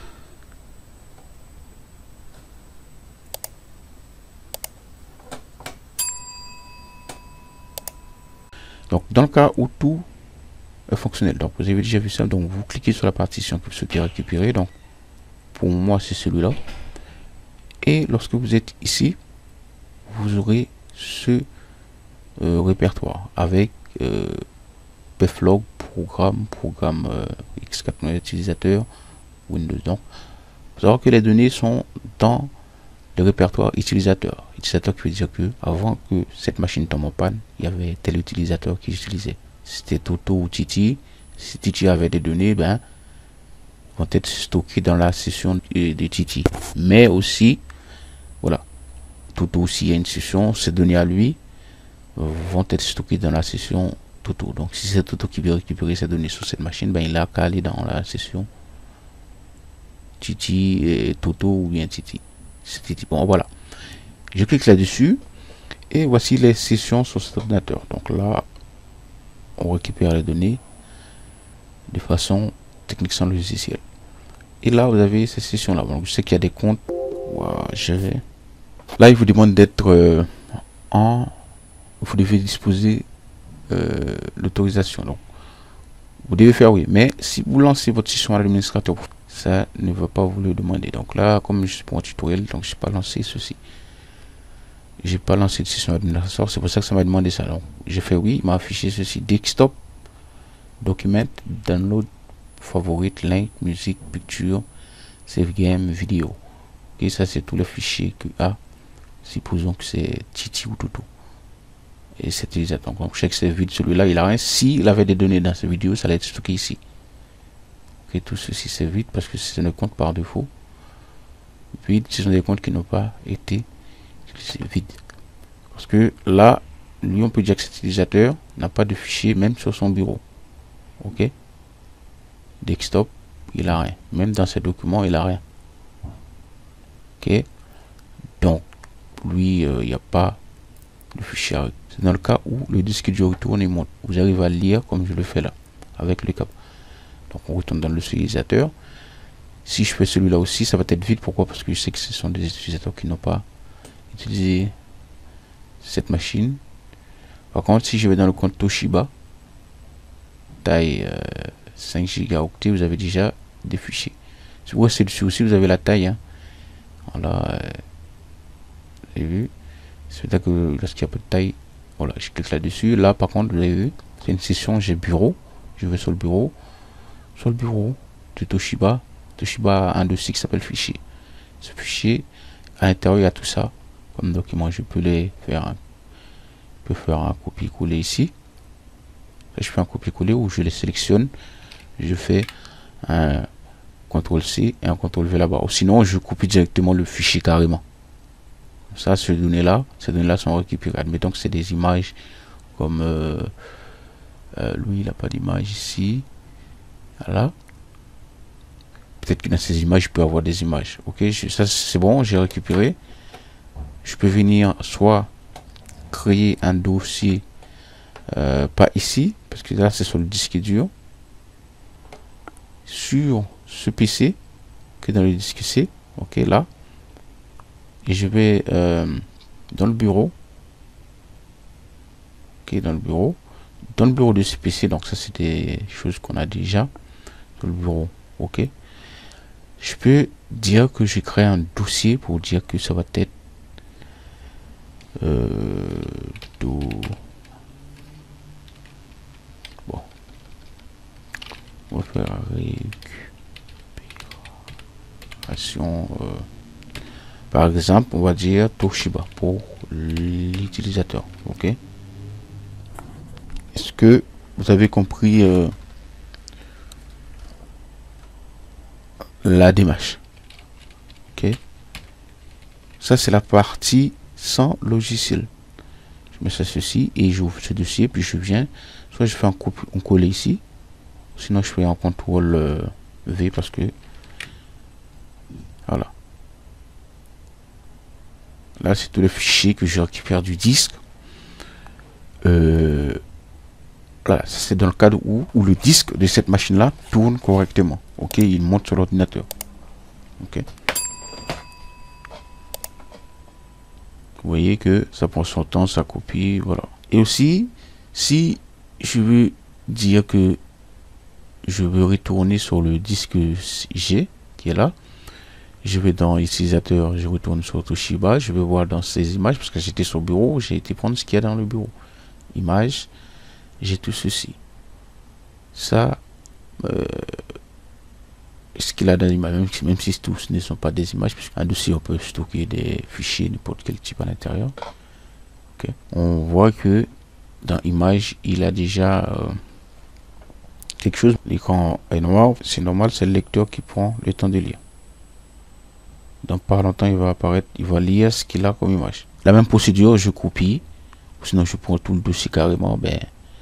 Donc dans le cas où tout est fonctionnel, donc vous avez déjà vu ça, donc vous cliquez sur la partition pour ce qui est récupéré. Donc pour moi c'est celui-là. Et lorsque vous êtes ici, vous aurez ce euh, répertoire avec euh, pflog, programme, programme euh, X quatre utilisateur, Windows. Donc, il faut savoir que les données sont dans le répertoire utilisateur. Utilisateur qui veut dire que avant que cette machine tombe en panne, il y avait tel utilisateur qui utilisait. C'était Toto ou Titi. Si Titi avait des données, ben vont être stockées dans la session de, de Titi. Mais aussi, voilà, Toto aussi a une session, ces données à lui euh, vont être stockées dans la session Toto. Donc si c'est Toto qui veut récupérer ces données sur cette machine, ben il a qu'à aller dans la session Titi et Toto ou bien Titi. Titi. Bon voilà. Je clique là-dessus et voici les sessions sur cet ordinateur. Donc là, on récupère les données de façon technique sans logiciel. Et là, vous avez ces sessions-là. Donc je sais qu'il y a des comptes à gérer. Là, il vous demande d'être euh, en... Vous devez disposer euh, l'autorisation. Donc, vous devez faire oui. Mais si vous lancez votre session à l'administrateur, ça ne va pas vous le demander. Donc là, comme je suis pour un tutoriel, donc je n'ai pas lancé ceci. J'ai pas lancé de session administrateur. C'est pour ça que ça m'a demandé ça. Donc, j'ai fait oui. Il m'a affiché ceci. Desktop, document, download, favorite, link, musique, picture, save game, vidéo. Et ça, c'est tous les fichiers que a. Supposons que c'est Titi ou Toto. Et c'est utilisateur. Donc, je sais que c'est vide. Celui-là, il a rien. S'il avait des données dans cette vidéo, ça allait être stocké ici. Ok, tout ceci, c'est vide parce que c'est un compte par défaut. Vide, ce sont des comptes qui n'ont pas été utilisés. Vide. Parce que là, lui, on peut dire que cet utilisateur n'a pas de fichier, même sur son bureau. Ok. Desktop, il a rien. Même dans ses documents, il a rien. Ok. Donc, lui, il euh, n'y a pas de fichier. C'est dans le cas où le disque dur retourne et monte. Vous arrivez à le lire comme je le fais là, avec le câble. Donc, on retourne dans le utilisateur. Si je fais celui-là aussi, ça va être vide. Pourquoi? Parce que je sais que ce sont des utilisateurs qui n'ont pas utilisé cette machine. Par contre, si je vais dans le compte Toshiba, taille euh, cinq gigaoctets, vous avez déjà des fichiers. Si vous restez dessus aussi, vous avez la taille. Hein. Voilà. Euh, vous avez vu, C'est-à-dire que lorsqu'il y a peu de taille, voilà, je clique là-dessus. Là, par contre, vous avez vu, c'est une session, j'ai bureau. Je vais sur le bureau. Sur le bureau de Toshiba. Toshiba a un dossier qui s'appelle fichier. Ce fichier, à l'intérieur, il y a tout ça. Comme document, je peux les faire un, je peux faire un copier-coller ici. Je fais un copier-coller où je les sélectionne. Je fais un contrôle C et un contrôle V là-bas. Sinon, je copie directement le fichier carrément. Ça, ces données-là, ces données-là sont récupérées. Admettons que c'est des images comme euh, euh, lui, il n'a pas d'image ici. Voilà. Peut-être que dans ces images, je peux avoir des images. Ok, je, ça c'est bon, j'ai récupéré. Je peux venir soit créer un dossier, euh, pas ici, parce que là c'est sur le disque dur, sur ce P C, que dans le disque C. Ok, là. Et je vais euh, dans le bureau. Ok, dans le bureau. Dans le bureau de ce P C, donc ça c'est des choses qu'on a déjà sur le bureau. Ok. Je peux dire que j'ai créé un dossier pour dire que ça va être euh, do... bon. On va faire récupération. Euh, par exemple, on va dire Toshiba pour l'utilisateur. Ok. Est-ce que vous avez compris euh, la démarche? Ok. Ça c'est la partie sans logiciel. Je mets ça ceci et j'ouvre ce dossier, puis je viens, soit je fais un copier, un coller ici, sinon je fais un contrôle euh, V parce que voilà. Là c'est tous les fichiers que je récupère du disque. Euh, voilà, ça c'est dans le cadre où, où le disque de cette machine là tourne correctement. Ok, il monte sur l'ordinateur. Ok. Vous voyez que ça prend son temps, ça copie, voilà. Et aussi, si je veux dire que je veux retourner sur le disque G qui est là, je vais dans utilisateur, je retourne sur Toshiba, je vais voir dans ces images, parce que j'étais sur le bureau, j'ai été prendre ce qu'il y a dans le bureau. Images, j'ai tout ceci. Ça, euh, ce qu'il a dans l'image, même, même si tous ne sont pas des images, puisqu'un dossier on peut stocker des fichiers, n'importe quel type à l'intérieur. Okay. On voit que dans image, il a déjà euh, quelque chose. L'écran est noir, c'est normal, c'est le lecteur qui prend le temps de lire. Donc par longtemps, il va apparaître, il va lire ce qu'il a comme image. La même procédure, je copie, sinon je prends tout le dossier carrément. Ben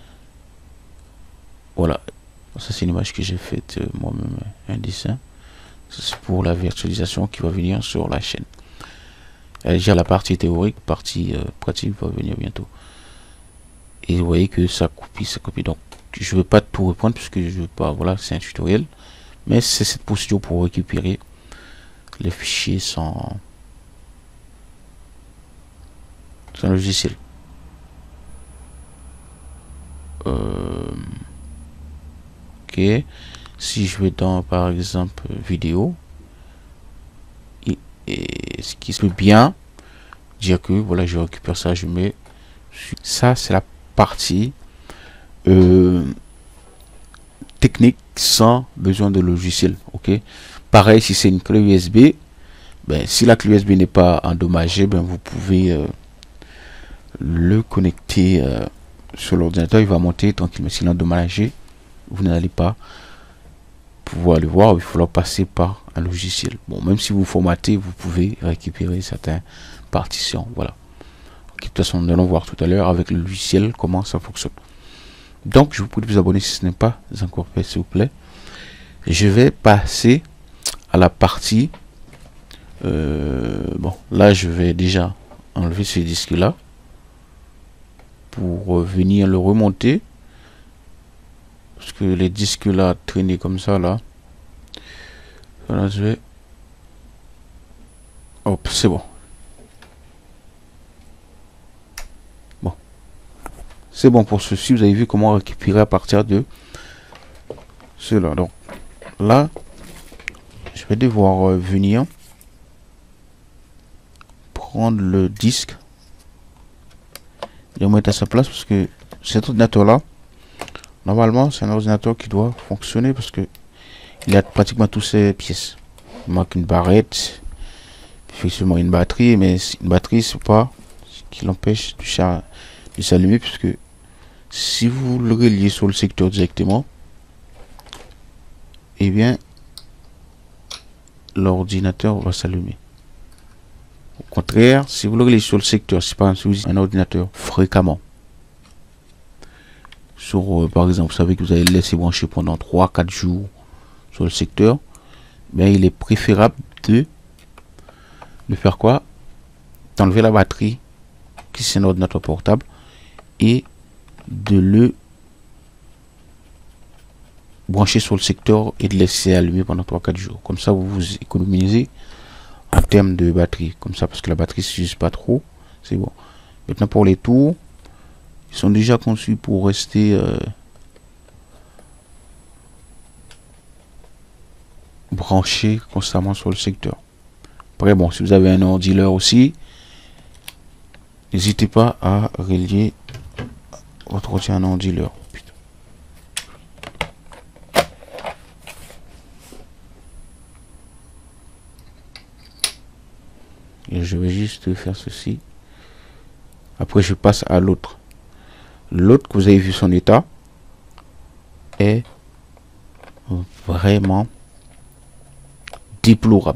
voilà. Ça c'est une image que j'ai faite euh, moi-même, un dessin. C'est pour la virtualisation qui va venir sur la chaîne. Elle gère la partie théorique, partie euh, pratique va venir bientôt. Et vous voyez que ça copie, ça copie. Donc je ne vais pas tout reprendre puisque je veux pas. Voilà, c'est un tutoriel. Mais c'est cette procédure pour récupérer les fichiers sans, sans logiciel. Euh, ok. Si je vais dans par exemple vidéo, et, et ce qui se peut bien dire que voilà, je récupère ça, je mets ça, c'est la partie euh, technique sans besoin de logiciel. Ok. Pareil, si c'est une clé U S B, ben, si la clé U S B n'est pas endommagée, ben, vous pouvez euh, le connecter euh, sur l'ordinateur, il va monter tranquillement. S'il est endommagé, vous n'allez pas pouvoir le voir, il va falloir passer par un logiciel. Bon, même si vous formatez, vous pouvez récupérer certaines partitions. Voilà. Okay, de toute façon, nous allons voir tout à l'heure avec le logiciel comment ça fonctionne. Donc, je vous prie de vous abonner si ce n'est pas encore fait, s'il vous plaît. Je vais passer à la partie euh, bon, là je vais déjà enlever ce disque là pour euh, venir le remonter, parce que les disques là traîner comme ça là. Voilà, je vais hop, c'est bon. Bon, c'est bon pour ceci. Vous avez vu comment récupérer à partir de cela. Donc là je vais devoir euh, venir prendre le disque le mettre à sa place parce que cet ordinateur là, normalement c'est un ordinateur qui doit fonctionner parce que il a pratiquement toutes ses pièces. Il manque une barrette, effectivement une batterie, mais une batterie c'est pas ce qui l'empêche de, de s'allumer, puisque si vous le reliez sur le secteur directement, et eh bien l'ordinateur va s'allumer. Au contraire, si vous le reliez sur le secteur, si par exemple vous avez un ordinateur fréquemment, sur euh, par exemple vous savez que vous allez le laisser brancher pendant trois quatre jours sur le secteur, bien il est préférable de de faire quoi, d'enlever la batterie qui c'est un ordinateur portable et de le brancher sur le secteur et de laisser allumer pendant trois quatre jours. Comme ça vous vous économisez en termes de batterie, comme ça, parce que la batterie s'use pas trop, c'est bon. Maintenant pour les tours, ils sont déjà conçus pour rester euh, branchés constamment sur le secteur. Après bon, si vous avez un ordinateur aussi, n'hésitez pas à relier votre ordinateur dealer. Et je vais juste faire ceci. Après je passe à l'autre. L'autre que vous avez vu son état est vraiment déplorable.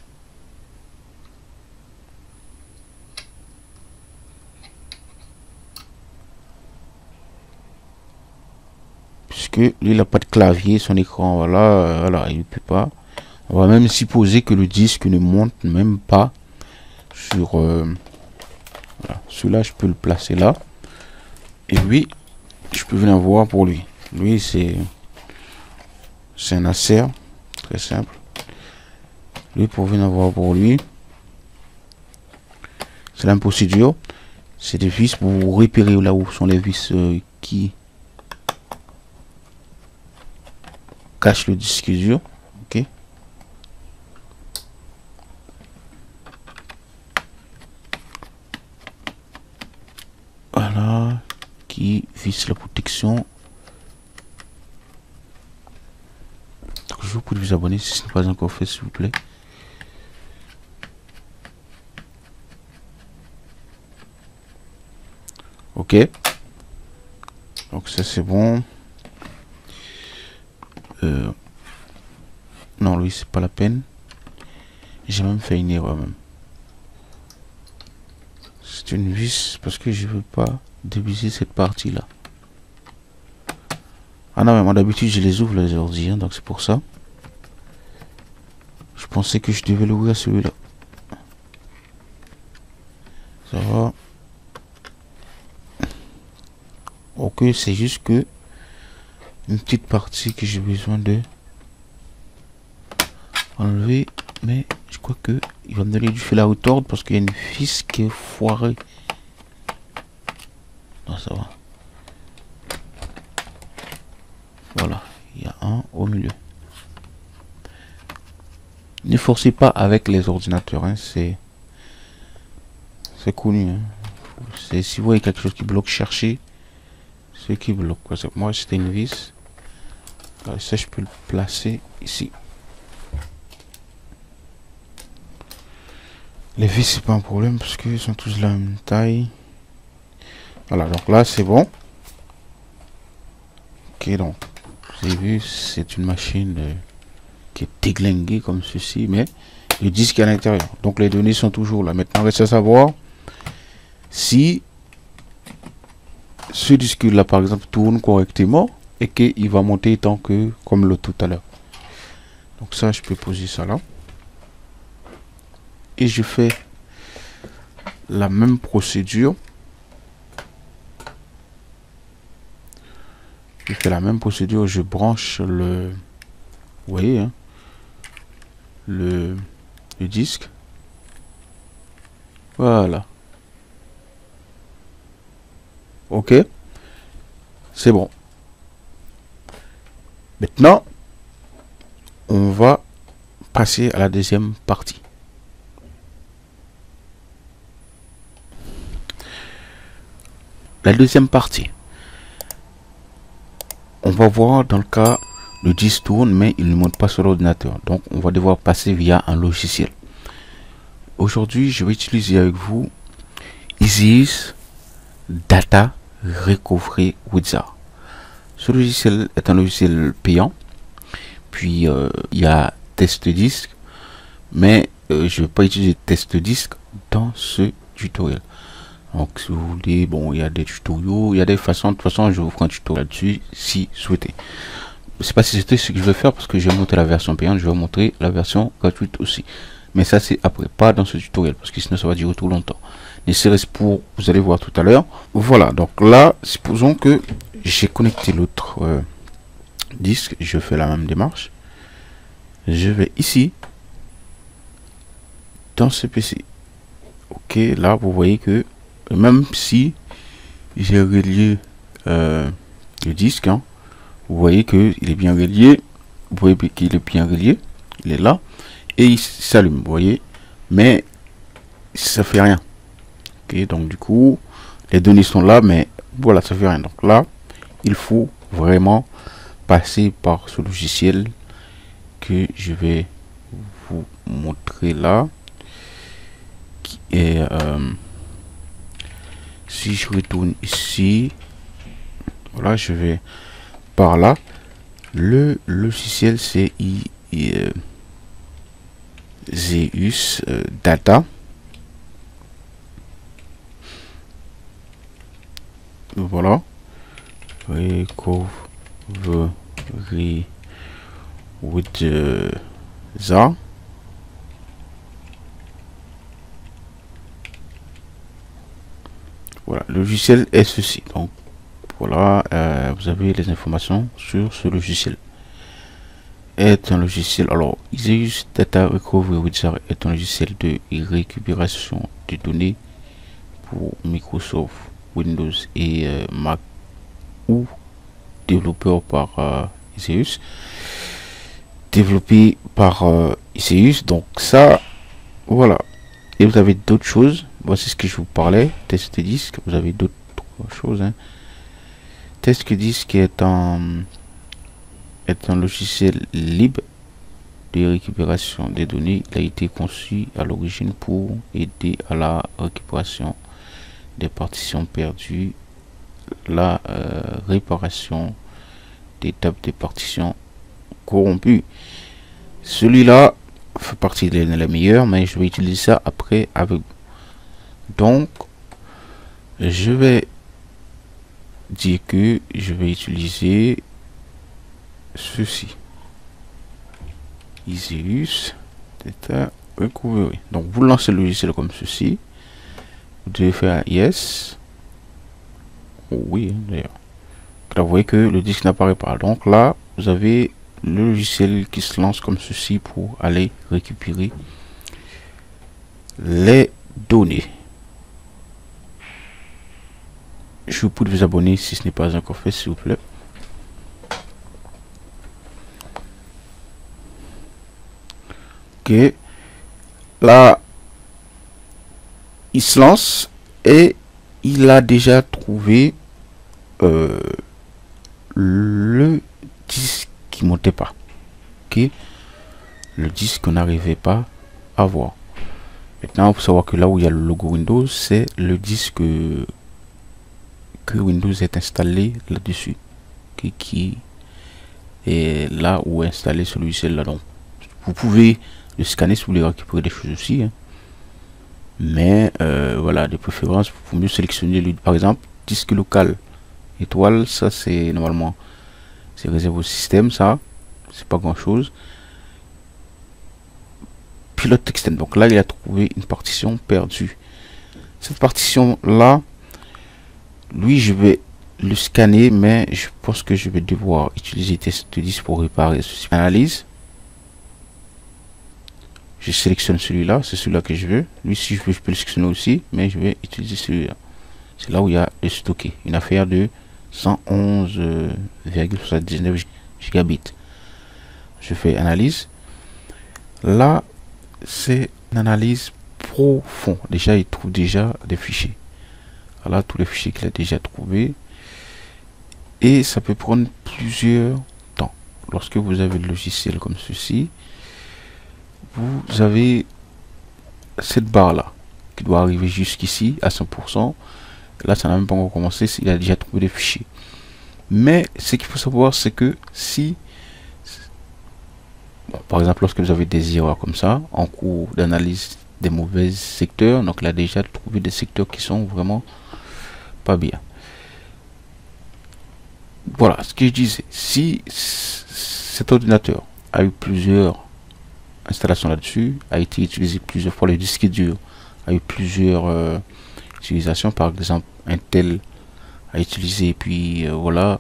Puisque lui il n'a pas de clavier, son écran, voilà, euh, voilà, il ne peut pas. On va même supposer que le disque ne monte même pas sur euh, voilà. Celui-là je peux le placer là, et lui je peux venir voir pour lui. Lui c'est c'est un Acer, très simple. Lui pour venir voir pour lui, c'est la même procédure. C'est des vis pour vous repérer là où sont les vis euh, qui cachent le disque dur. Ok. Voilà, qui visse la protection. Je vous prie de vous abonner si ce n'est pas encore fait, s'il vous plaît. Ok, donc ça c'est bon. Euh, non, lui c'est pas la peine. J'ai même fait une erreur même. C'est une vis parce que je veux pas déviser cette partie là. Ah non, mais moi d'habitude je les ouvre les ordi, hein, donc c'est pour ça. Je pensais que je devais l'ouvrir celui-là. Ça va. Ok, c'est juste que une petite partie que j'ai besoin de enlever, mais je crois que il va me donner du fil à retordre parce qu'il y a une vis qui est foirée. Non, ça va. Voilà, il y a un au milieu. Ne forcez pas avec les ordinateurs, hein, c'est c'est connu. Hein. C'est si vous voyez quelque chose qui bloque, cherchez ce qui bloque. Moi c'était une vis. Alors, ça je peux le placer ici. Les vis c'est pas un problème parce qu'ils sont tous de la même taille. Voilà, donc là c'est bon. Ok, donc vous avez vu, c'est une machine euh, qui est déglinguée comme ceci, mais le disque est à l'intérieur. Donc les données sont toujours là. Maintenant reste à savoir si ce disque là par exemple tourne correctement et qu'il va monter tant que comme le tout à l'heure. Donc ça je peux poser ça là. Et je fais la même procédure. Je fais la même procédure, je branche le, vous voyez, hein, le, le disque. Voilà. Ok. C'est bon. Maintenant, on va passer à la deuxième partie. la deuxième partie. On va voir dans le cas le disque tourne mais il ne monte pas sur l'ordinateur, donc on va devoir passer via un logiciel. Aujourd'hui je vais utiliser avec vous EasyUse Data Recovery Wizard. Ce logiciel est un logiciel payant, puis euh, il y a test disque, mais euh, je ne vais pas utiliser test disque dans ce tutoriel. Donc si vous voulez, bon, il y a des tutoriaux, il y a des façons. De toute façon, je vous ferai un tutoriel là-dessus si souhaitez. C'est pas si c'était ce que je vais faire parce que je vais montrer la version payante, je vais montrer la version gratuite aussi. Mais ça c'est après, pas dans ce tutoriel parce que sinon ça va durer trop longtemps. Ne serait-ce pour, vous allez voir tout à l'heure. Voilà, donc là, supposons que j'ai connecté l'autre euh, disque, je fais la même démarche. Je vais ici dans ce P C. Ok, là vous voyez que même si j'ai relié euh, le disque, hein, vous voyez que il est bien relié, vous voyez qu'il est bien relié, il est là et il s'allume, vous voyez, mais ça fait rien. Ok, donc du coup les données sont là, mais voilà, ça fait rien. Donc là il faut vraiment passer par ce logiciel que je vais vous montrer là, qui est euh, si je retourne ici, voilà, je vais par là. Le logiciel c'est EasyUse euh, Data. Voilà. Recovery Wizard. Voilà, le logiciel est ceci. Donc voilà, euh, vous avez les informations sur ce logiciel. Est un logiciel, alors EasyUse Data Recovery Wizard est un logiciel de récupération de données pour Microsoft Windows et euh, Mac, ou développé par euh, EasyUse, développé par euh, EasyUse. Donc ça, voilà. Et vous avez d'autres choses. Voici ce que je vous parlais. Test disque. Vous avez d'autres choses. Hein. Test disque est un est un logiciel libre de récupération des données. Il a été conçu à l'origine pour aider à la récupération des partitions perdues, la euh, réparation des tables de partitions corrompues. Celui-là fait partie des les meilleurs, mais je vais utiliser ça après avec vous. Donc je vais dire que je vais utiliser ceci, EasyUse Data Recovery. Donc vous lancez le logiciel comme ceci, vous devez faire yes. Oh oui, d'ailleurs. Là vous voyez que le disque n'apparaît pas. Donc là vous avez le logiciel qui se lance comme ceci pour aller récupérer les données. Je vous prie de vous abonner si ce n'est pas encore fait, s'il vous plaît. Ok, là il se lance et il a déjà trouvé euh, le disque qui montait pas. Ok, le disque qu'on n'arrivait pas à voir. Maintenant, il faut savoir que là où il y a le logo Windows, c'est le disque que Windows est installé là-dessus, okay, qui est là où est installé ce logiciel là. Donc vous pouvez le scanner si vous voulez récupérer des choses aussi, hein. Mais euh, voilà, de préférence pour mieux sélectionner le, par exemple disque local étoile, ça c'est normalement c'est réservé au système, ça c'est pas grand chose. Pilote externe, donc là il a trouvé une partition perdue. Cette partition là, lui je vais le scanner, mais je pense que je vais devoir utiliser test disque pour réparer ceci. Analyse, je sélectionne celui-là, c'est celui-là que je veux. Lui si je veux je peux le sélectionner aussi, mais je vais utiliser celui-là. C'est là où il y a le stocké, une affaire de cent onze virgule soixante-dix-neuf gigabits. Je fais analyse. Là c'est une analyse profonde. Déjà il trouve déjà des fichiers. Voilà tous les fichiers qu'il a déjà trouvés. Et ça peut prendre plusieurs temps. Lorsque vous avez le logiciel comme ceci, vous avez cette barre là qui doit arriver jusqu'ici à cent pour cent. Là, ça n'a même pas encore commencé s'il a déjà trouvé des fichiers. Mais ce qu'il faut savoir, c'est que si, bon, par exemple, lorsque vous avez des erreurs comme ça, en cours d'analyse des mauvais secteurs, donc il a déjà trouvé des secteurs qui sont vraiment pas bien. Voilà ce que je disais. Si cet ordinateur a eu plusieurs installations là-dessus, a été utilisé plusieurs fois, le disque dur a eu plusieurs euh, utilisations, par exemple Intel a utilisé, puis euh, voilà,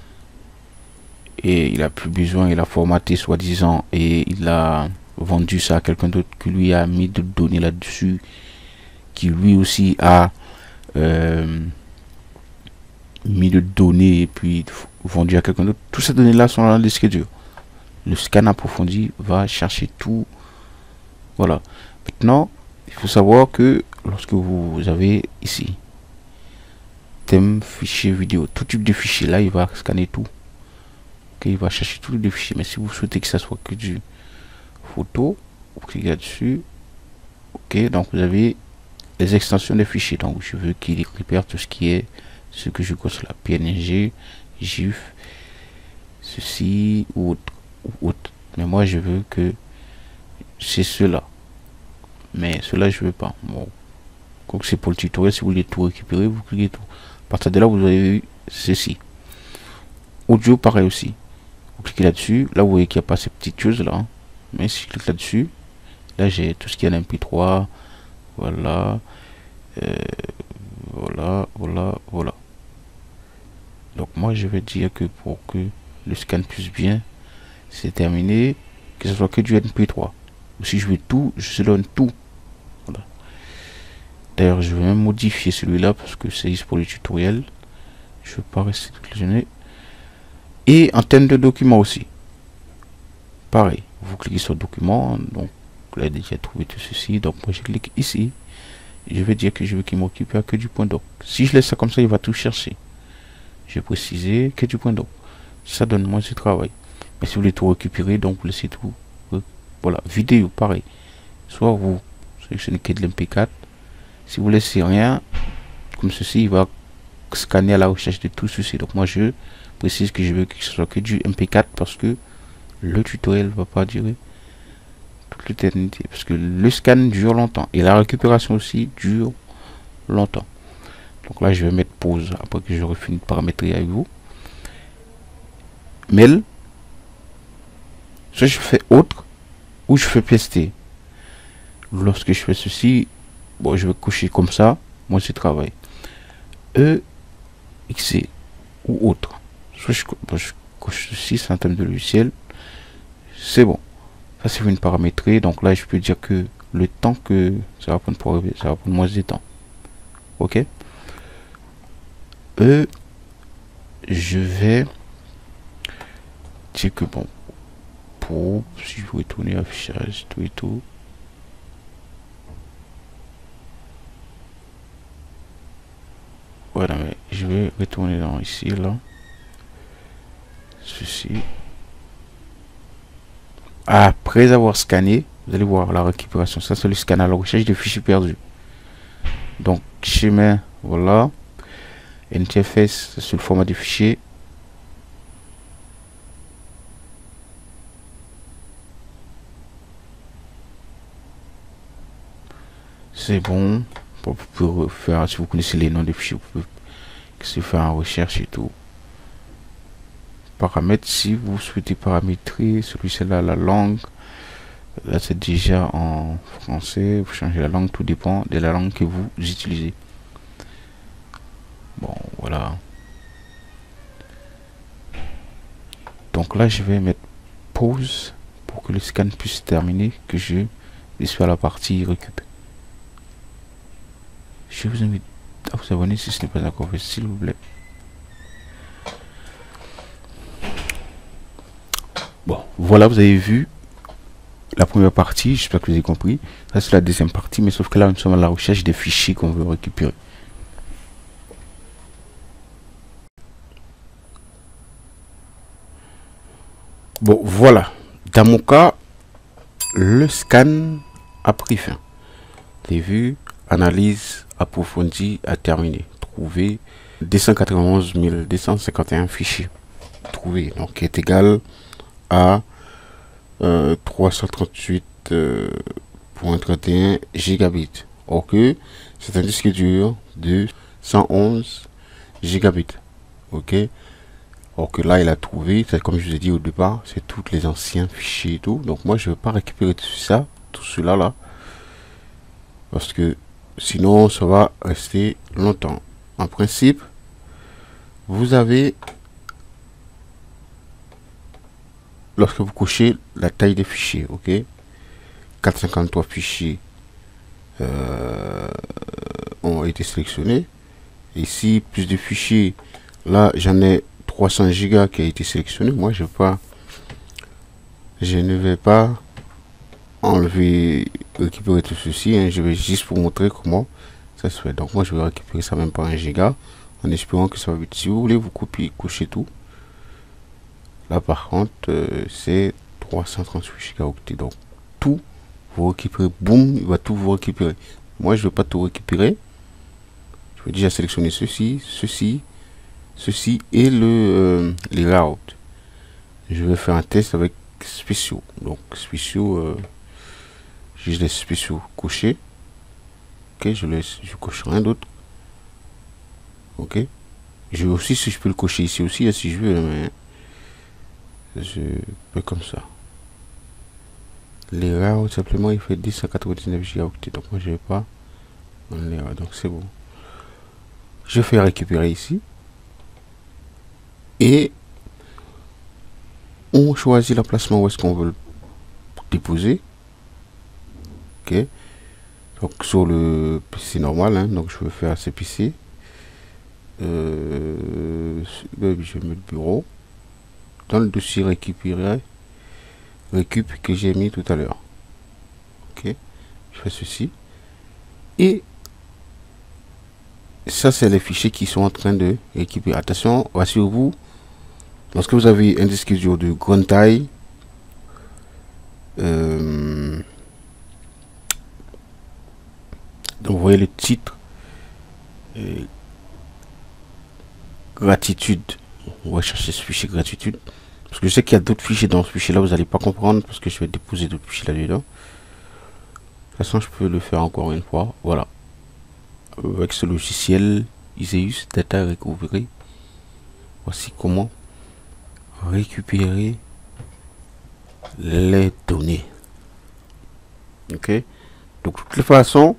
et il a plus besoin, il a formaté soi-disant et il a vendu ça à quelqu'un d'autre qui lui a mis de données là-dessus, qui lui aussi a euh, mis de données et puis vendu à quelqu'un d'autre. Toutes ces données là sont dans le disque dur. Le scan approfondi va chercher tout. Voilà. Maintenant, il faut savoir que lorsque vous avez ici thème, fichier vidéo, tout type de fichier là, il va scanner tout. Okay, il va chercher tous les fichiers. Mais si vous souhaitez que ça soit que du photo, vous cliquez là-dessus. Ok, donc vous avez les extensions des fichiers. Donc je veux qu'il récupère tout ce qui est ce que je coche là, P N G, GIF, ceci ou autre, ou autre. Mais moi je veux que c'est cela. Mais cela je veux pas. Bon, comme c'est pour le tutoriel, si vous voulez tout récupérer, vous cliquez tout. À partir de là, vous avez eu ceci. Audio, pareil aussi. Vous cliquez là-dessus. Là, vous voyez qu'il n'y a pas ces petites choses là. Mais si je clique là-dessus, là j'ai tout ce qui est en M P trois. Voilà. Euh, voilà, voilà, voilà. Donc moi je vais dire que pour que le scan puisse bien c'est terminé, que ce soit que du M P trois. Ou si je veux tout, je sélectionne tout. Voilà. D'ailleurs je vais même modifier celui-là parce que c'est juste pour le tutoriel. Je ne veux pas rester sélectionné. Et en termes de documents aussi. Pareil, vous cliquez sur document. Donc là j'ai déjà trouvé tout ceci. Donc moi je clique ici. Je vais dire que je veux qu'il m'occupe que du point doc. Si je laisse ça comme ça, il va tout chercher. Je vais préciser que du point doc. Ça donne moins de travail. Mais si vous voulez tout récupérer, donc vous laissez tout. Voilà, vidéo, pareil. Soit vous sélectionnez que de l'M P quatre. Si vous laissez rien, comme ceci, il va scanner à la recherche de tout ceci. Donc moi je précise que je veux que ce soit que du M P quatre parce que le tutoriel va pas durer toute l'éternité. Parce que le scan dure longtemps. Et la récupération aussi dure longtemps. Donc là je vais mettre pause après que j'aurai fini de paramétrer avec vous. Mail. Soit je fais autre ou je fais P S T. Lorsque je fais ceci, bon je vais cocher comme ça. Moi c'est travail. E, X C ou autre. Soit je, bon, je coche ceci, c'est un thème de logiciel. C'est bon. Ça c'est une paramétrer. Donc là je peux dire que le temps que ça va prendre pour arriver, ça va prendre moins de temps. Ok. E, je vais dire que bon, pour si je veux retourner affichage, tout et tout. Voilà, mais je vais retourner dans ici, là. Ceci. Après avoir scanné, vous allez voir la récupération. Ça, c'est le scan à la recherche des fichiers perdus. Donc, chemin, voilà. N T F S, c'est le format des fichiers. C'est bon. Vous pouvez faire, si vous connaissez les noms des fichiers, vous pouvez faire en recherche et tout. Paramètres, si vous souhaitez paramétrer celui-ci là, la langue. Là, c'est déjà en français. Vous changez la langue, tout dépend de la langue que vous utilisez. Bon, voilà. Donc là, je vais mettre pause pour que le scan puisse terminer, que je suis à la partie récup. Je vous invite à vous abonner si ce n'est pas encore fait, s'il vous plaît. Bon, voilà, vous avez vu la première partie. J'espère que vous avez compris. Ça, c'est la deuxième partie, mais sauf que là, nous sommes à la recherche des fichiers qu'on veut récupérer. Bon, voilà. Dans mon cas, le scan a pris fin. T'as vu, analyse approfondie à terminer. Trouver deux cent quatre-vingt-onze mille deux cent cinquante et un fichiers. Trouvé, donc qui est égal à euh, trois cent trente-huit virgule trente et un gigabits. Or que c'est un disque dur de cent onze gigabits. Ok. Or que là il a trouvé, c'est comme je vous ai dit au départ, c'est tous les anciens fichiers et tout. Donc moi je ne vais pas récupérer tout ça, tout cela là, parce que sinon ça va rester longtemps. En principe, vous avez, lorsque vous cochez la taille des fichiers, ok, quatre cent cinquante-trois fichiers euh, ont été sélectionnés. Ici, plus de fichiers, là j'en ai trois cents gigas qui a été sélectionné. Moi je vais pas, je ne vais pas enlever, récupérer tout ceci, hein. Je vais juste pour montrer comment ça se fait. Donc moi je vais récupérer ça même pas un giga, en espérant que ça va vite. Si vous voulez vous copier, cocher tout. Là par contre euh, c'est trois cent trente-huit gigaoctets, donc tout vous récupérez, boum, il va tout vous récupérer. Moi je veux pas tout récupérer, je vais déjà sélectionner ceci, ceci, ceci et le euh, les routes. Je vais faire un test avec spéciaux, donc spéciaux, euh, je laisse spéciaux cocher. Ok, je laisse, je coche rien d'autre. Ok, je vais aussi, si je peux le cocher ici aussi, là, si je veux, mais je peux comme ça. Les rares simplement il fait deux cent quatre-vingt-dix-neuf gigaoctets, donc moi je vais pas les rares, donc c'est bon. Je fais récupérer ici et on choisit l'emplacement où est-ce qu'on veut le déposer. Ok, donc sur le P C normal, hein, donc je vais faire C P C, euh, je vais mettre bureau dans le dossier récupérer récup que j'ai mis tout à l'heure. Ok, je fais ceci et ça c'est les fichiers qui sont en train de récupérer. Attention, rassurez-vous, lorsque vous avez un disque dur de grande taille, euh, donc vous voyez le titre, euh, gratitude, on va chercher ce fichier gratitude, parce que je sais qu'il y a d'autres fichiers dans ce fichier là, vous n'allez pas comprendre parce que je vais déposer d'autres fichiers là dedans. De toute façon je peux le faire encore une fois, voilà, avec ce logiciel Iseus Data Recovery. Voici comment récupérer les données. Ok, donc de toute façon,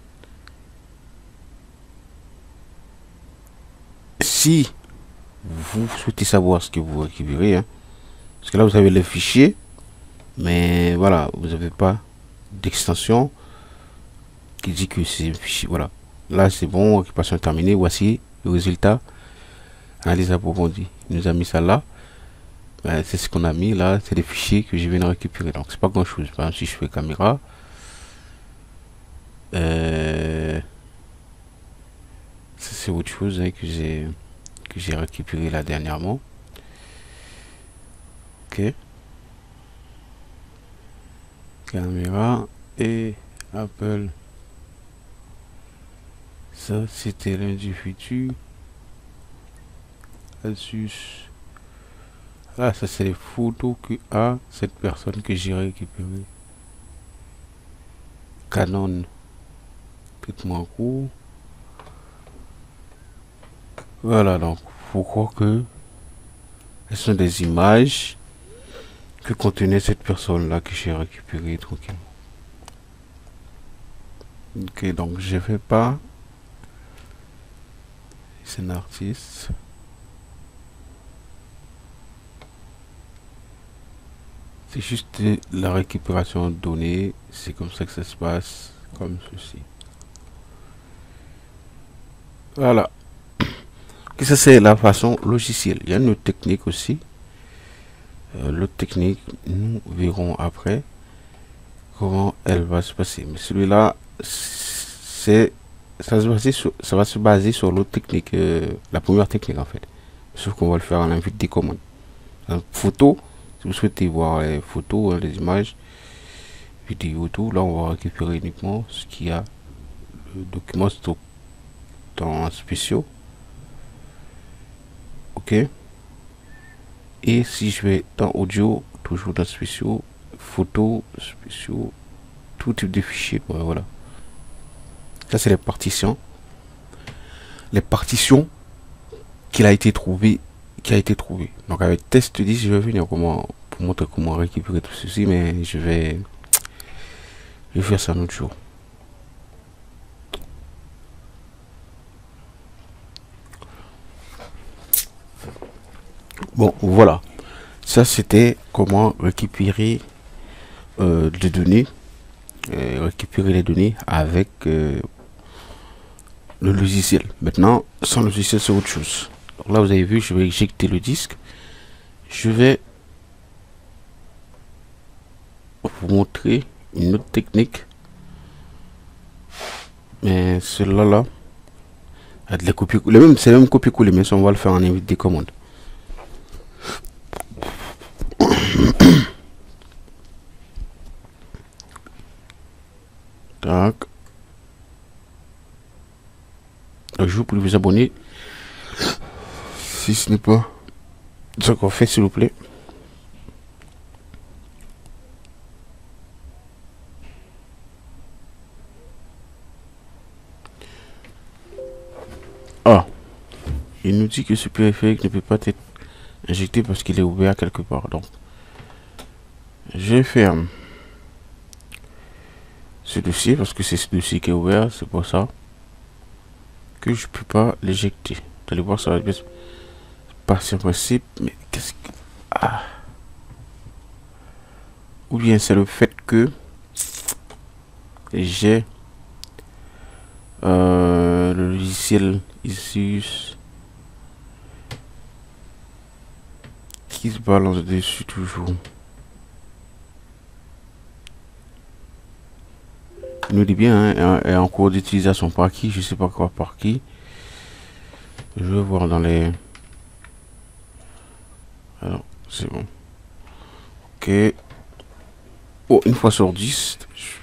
si vous souhaitez savoir ce que vous récupérez, hein, parce que là vous avez les fichiers, mais voilà, vous n'avez pas d'extension qui dit que c'est un fichier. Voilà, là c'est bon, récupération terminée. Voici le résultat, analyse approfondie. Il nous a mis ça là. Ben, c'est ce qu'on a mis là, c'est des fichiers que je viens de récupérer, donc c'est pas grand chose. Par exemple, si je fais caméra, euh, c'est autre chose, hein, que j'ai que j'ai récupéré là dernièrement. Ok, caméra et Apple, ça c'était l'un du futur. Asus, ah ça c'est les photos que a cette personne que j'ai récupéré. Canon, traitement en cours. Voilà, donc faut croire que ce sont des images que contenait cette personne là que j'ai récupéré tranquillement. Ok, donc je vais pas, c'est un artiste. C'est juste la récupération de données, c'est comme ça que ça se passe, comme ceci. Voilà. Et ça c'est la façon logicielle. Il y a une autre technique aussi. Euh, l'autre technique, nous verrons après comment elle va se passer. Mais celui-là, c'est ça, ça va se baser sur l'autre technique, euh, la première technique en fait. Sauf qu'on va le faire en invite des commandes. Donc, photo, Si vous souhaitez voir les photos, hein, les images, vidéos, tout, là on va récupérer uniquement ce qu'il y a, le document stock dans spéciaux. Ok. Et si je vais dans audio, toujours dans spéciaux, photos, spéciaux, tout type de fichiers. Ouais, voilà. Ça c'est les partitions. Les partitions qu'il a été trouvé, qui a été trouvé. Donc avec test dix, je vais venir comment pour montrer comment récupérer tout ceci, mais je vais, je vais faire ça un autre jour. Bon, voilà. Ça c'était comment récupérer euh, des données, euh, récupérer les données avec euh, le logiciel. Maintenant, sans logiciel, c'est autre chose. Donc là, vous avez vu, je vais éjecter le disque. Je vais vous montrer une autre technique. Mais celle-là, là, de la copier, le même, c'est le même copier-coller, mais ça, on va le faire en invite des commandes. Tac. Je vous pouvez vous abonner si ce n'est pas ce qu'on fait, s'il vous plaît. Ah, il nous dit que ce périphérique ne peut pas être injecté parce qu'il est ouvert quelque part. Donc, je ferme ce dossier parce que c'est ce dossier qui est ouvert. C'est pour ça que je peux pas l'éjecter. Vous allez voir, ça va être pas ce principe. Mais qu'est-ce que... Ah. Ou bien c'est le fait que j'ai euh, le logiciel Isus qui se balance dessus toujours. Il nous dit bien, hein, est en cours d'utilisation par qui, je sais pas quoi par qui. Je vais voir dans les... Alors, c'est bon. Ok. Oh, une fois sur dix,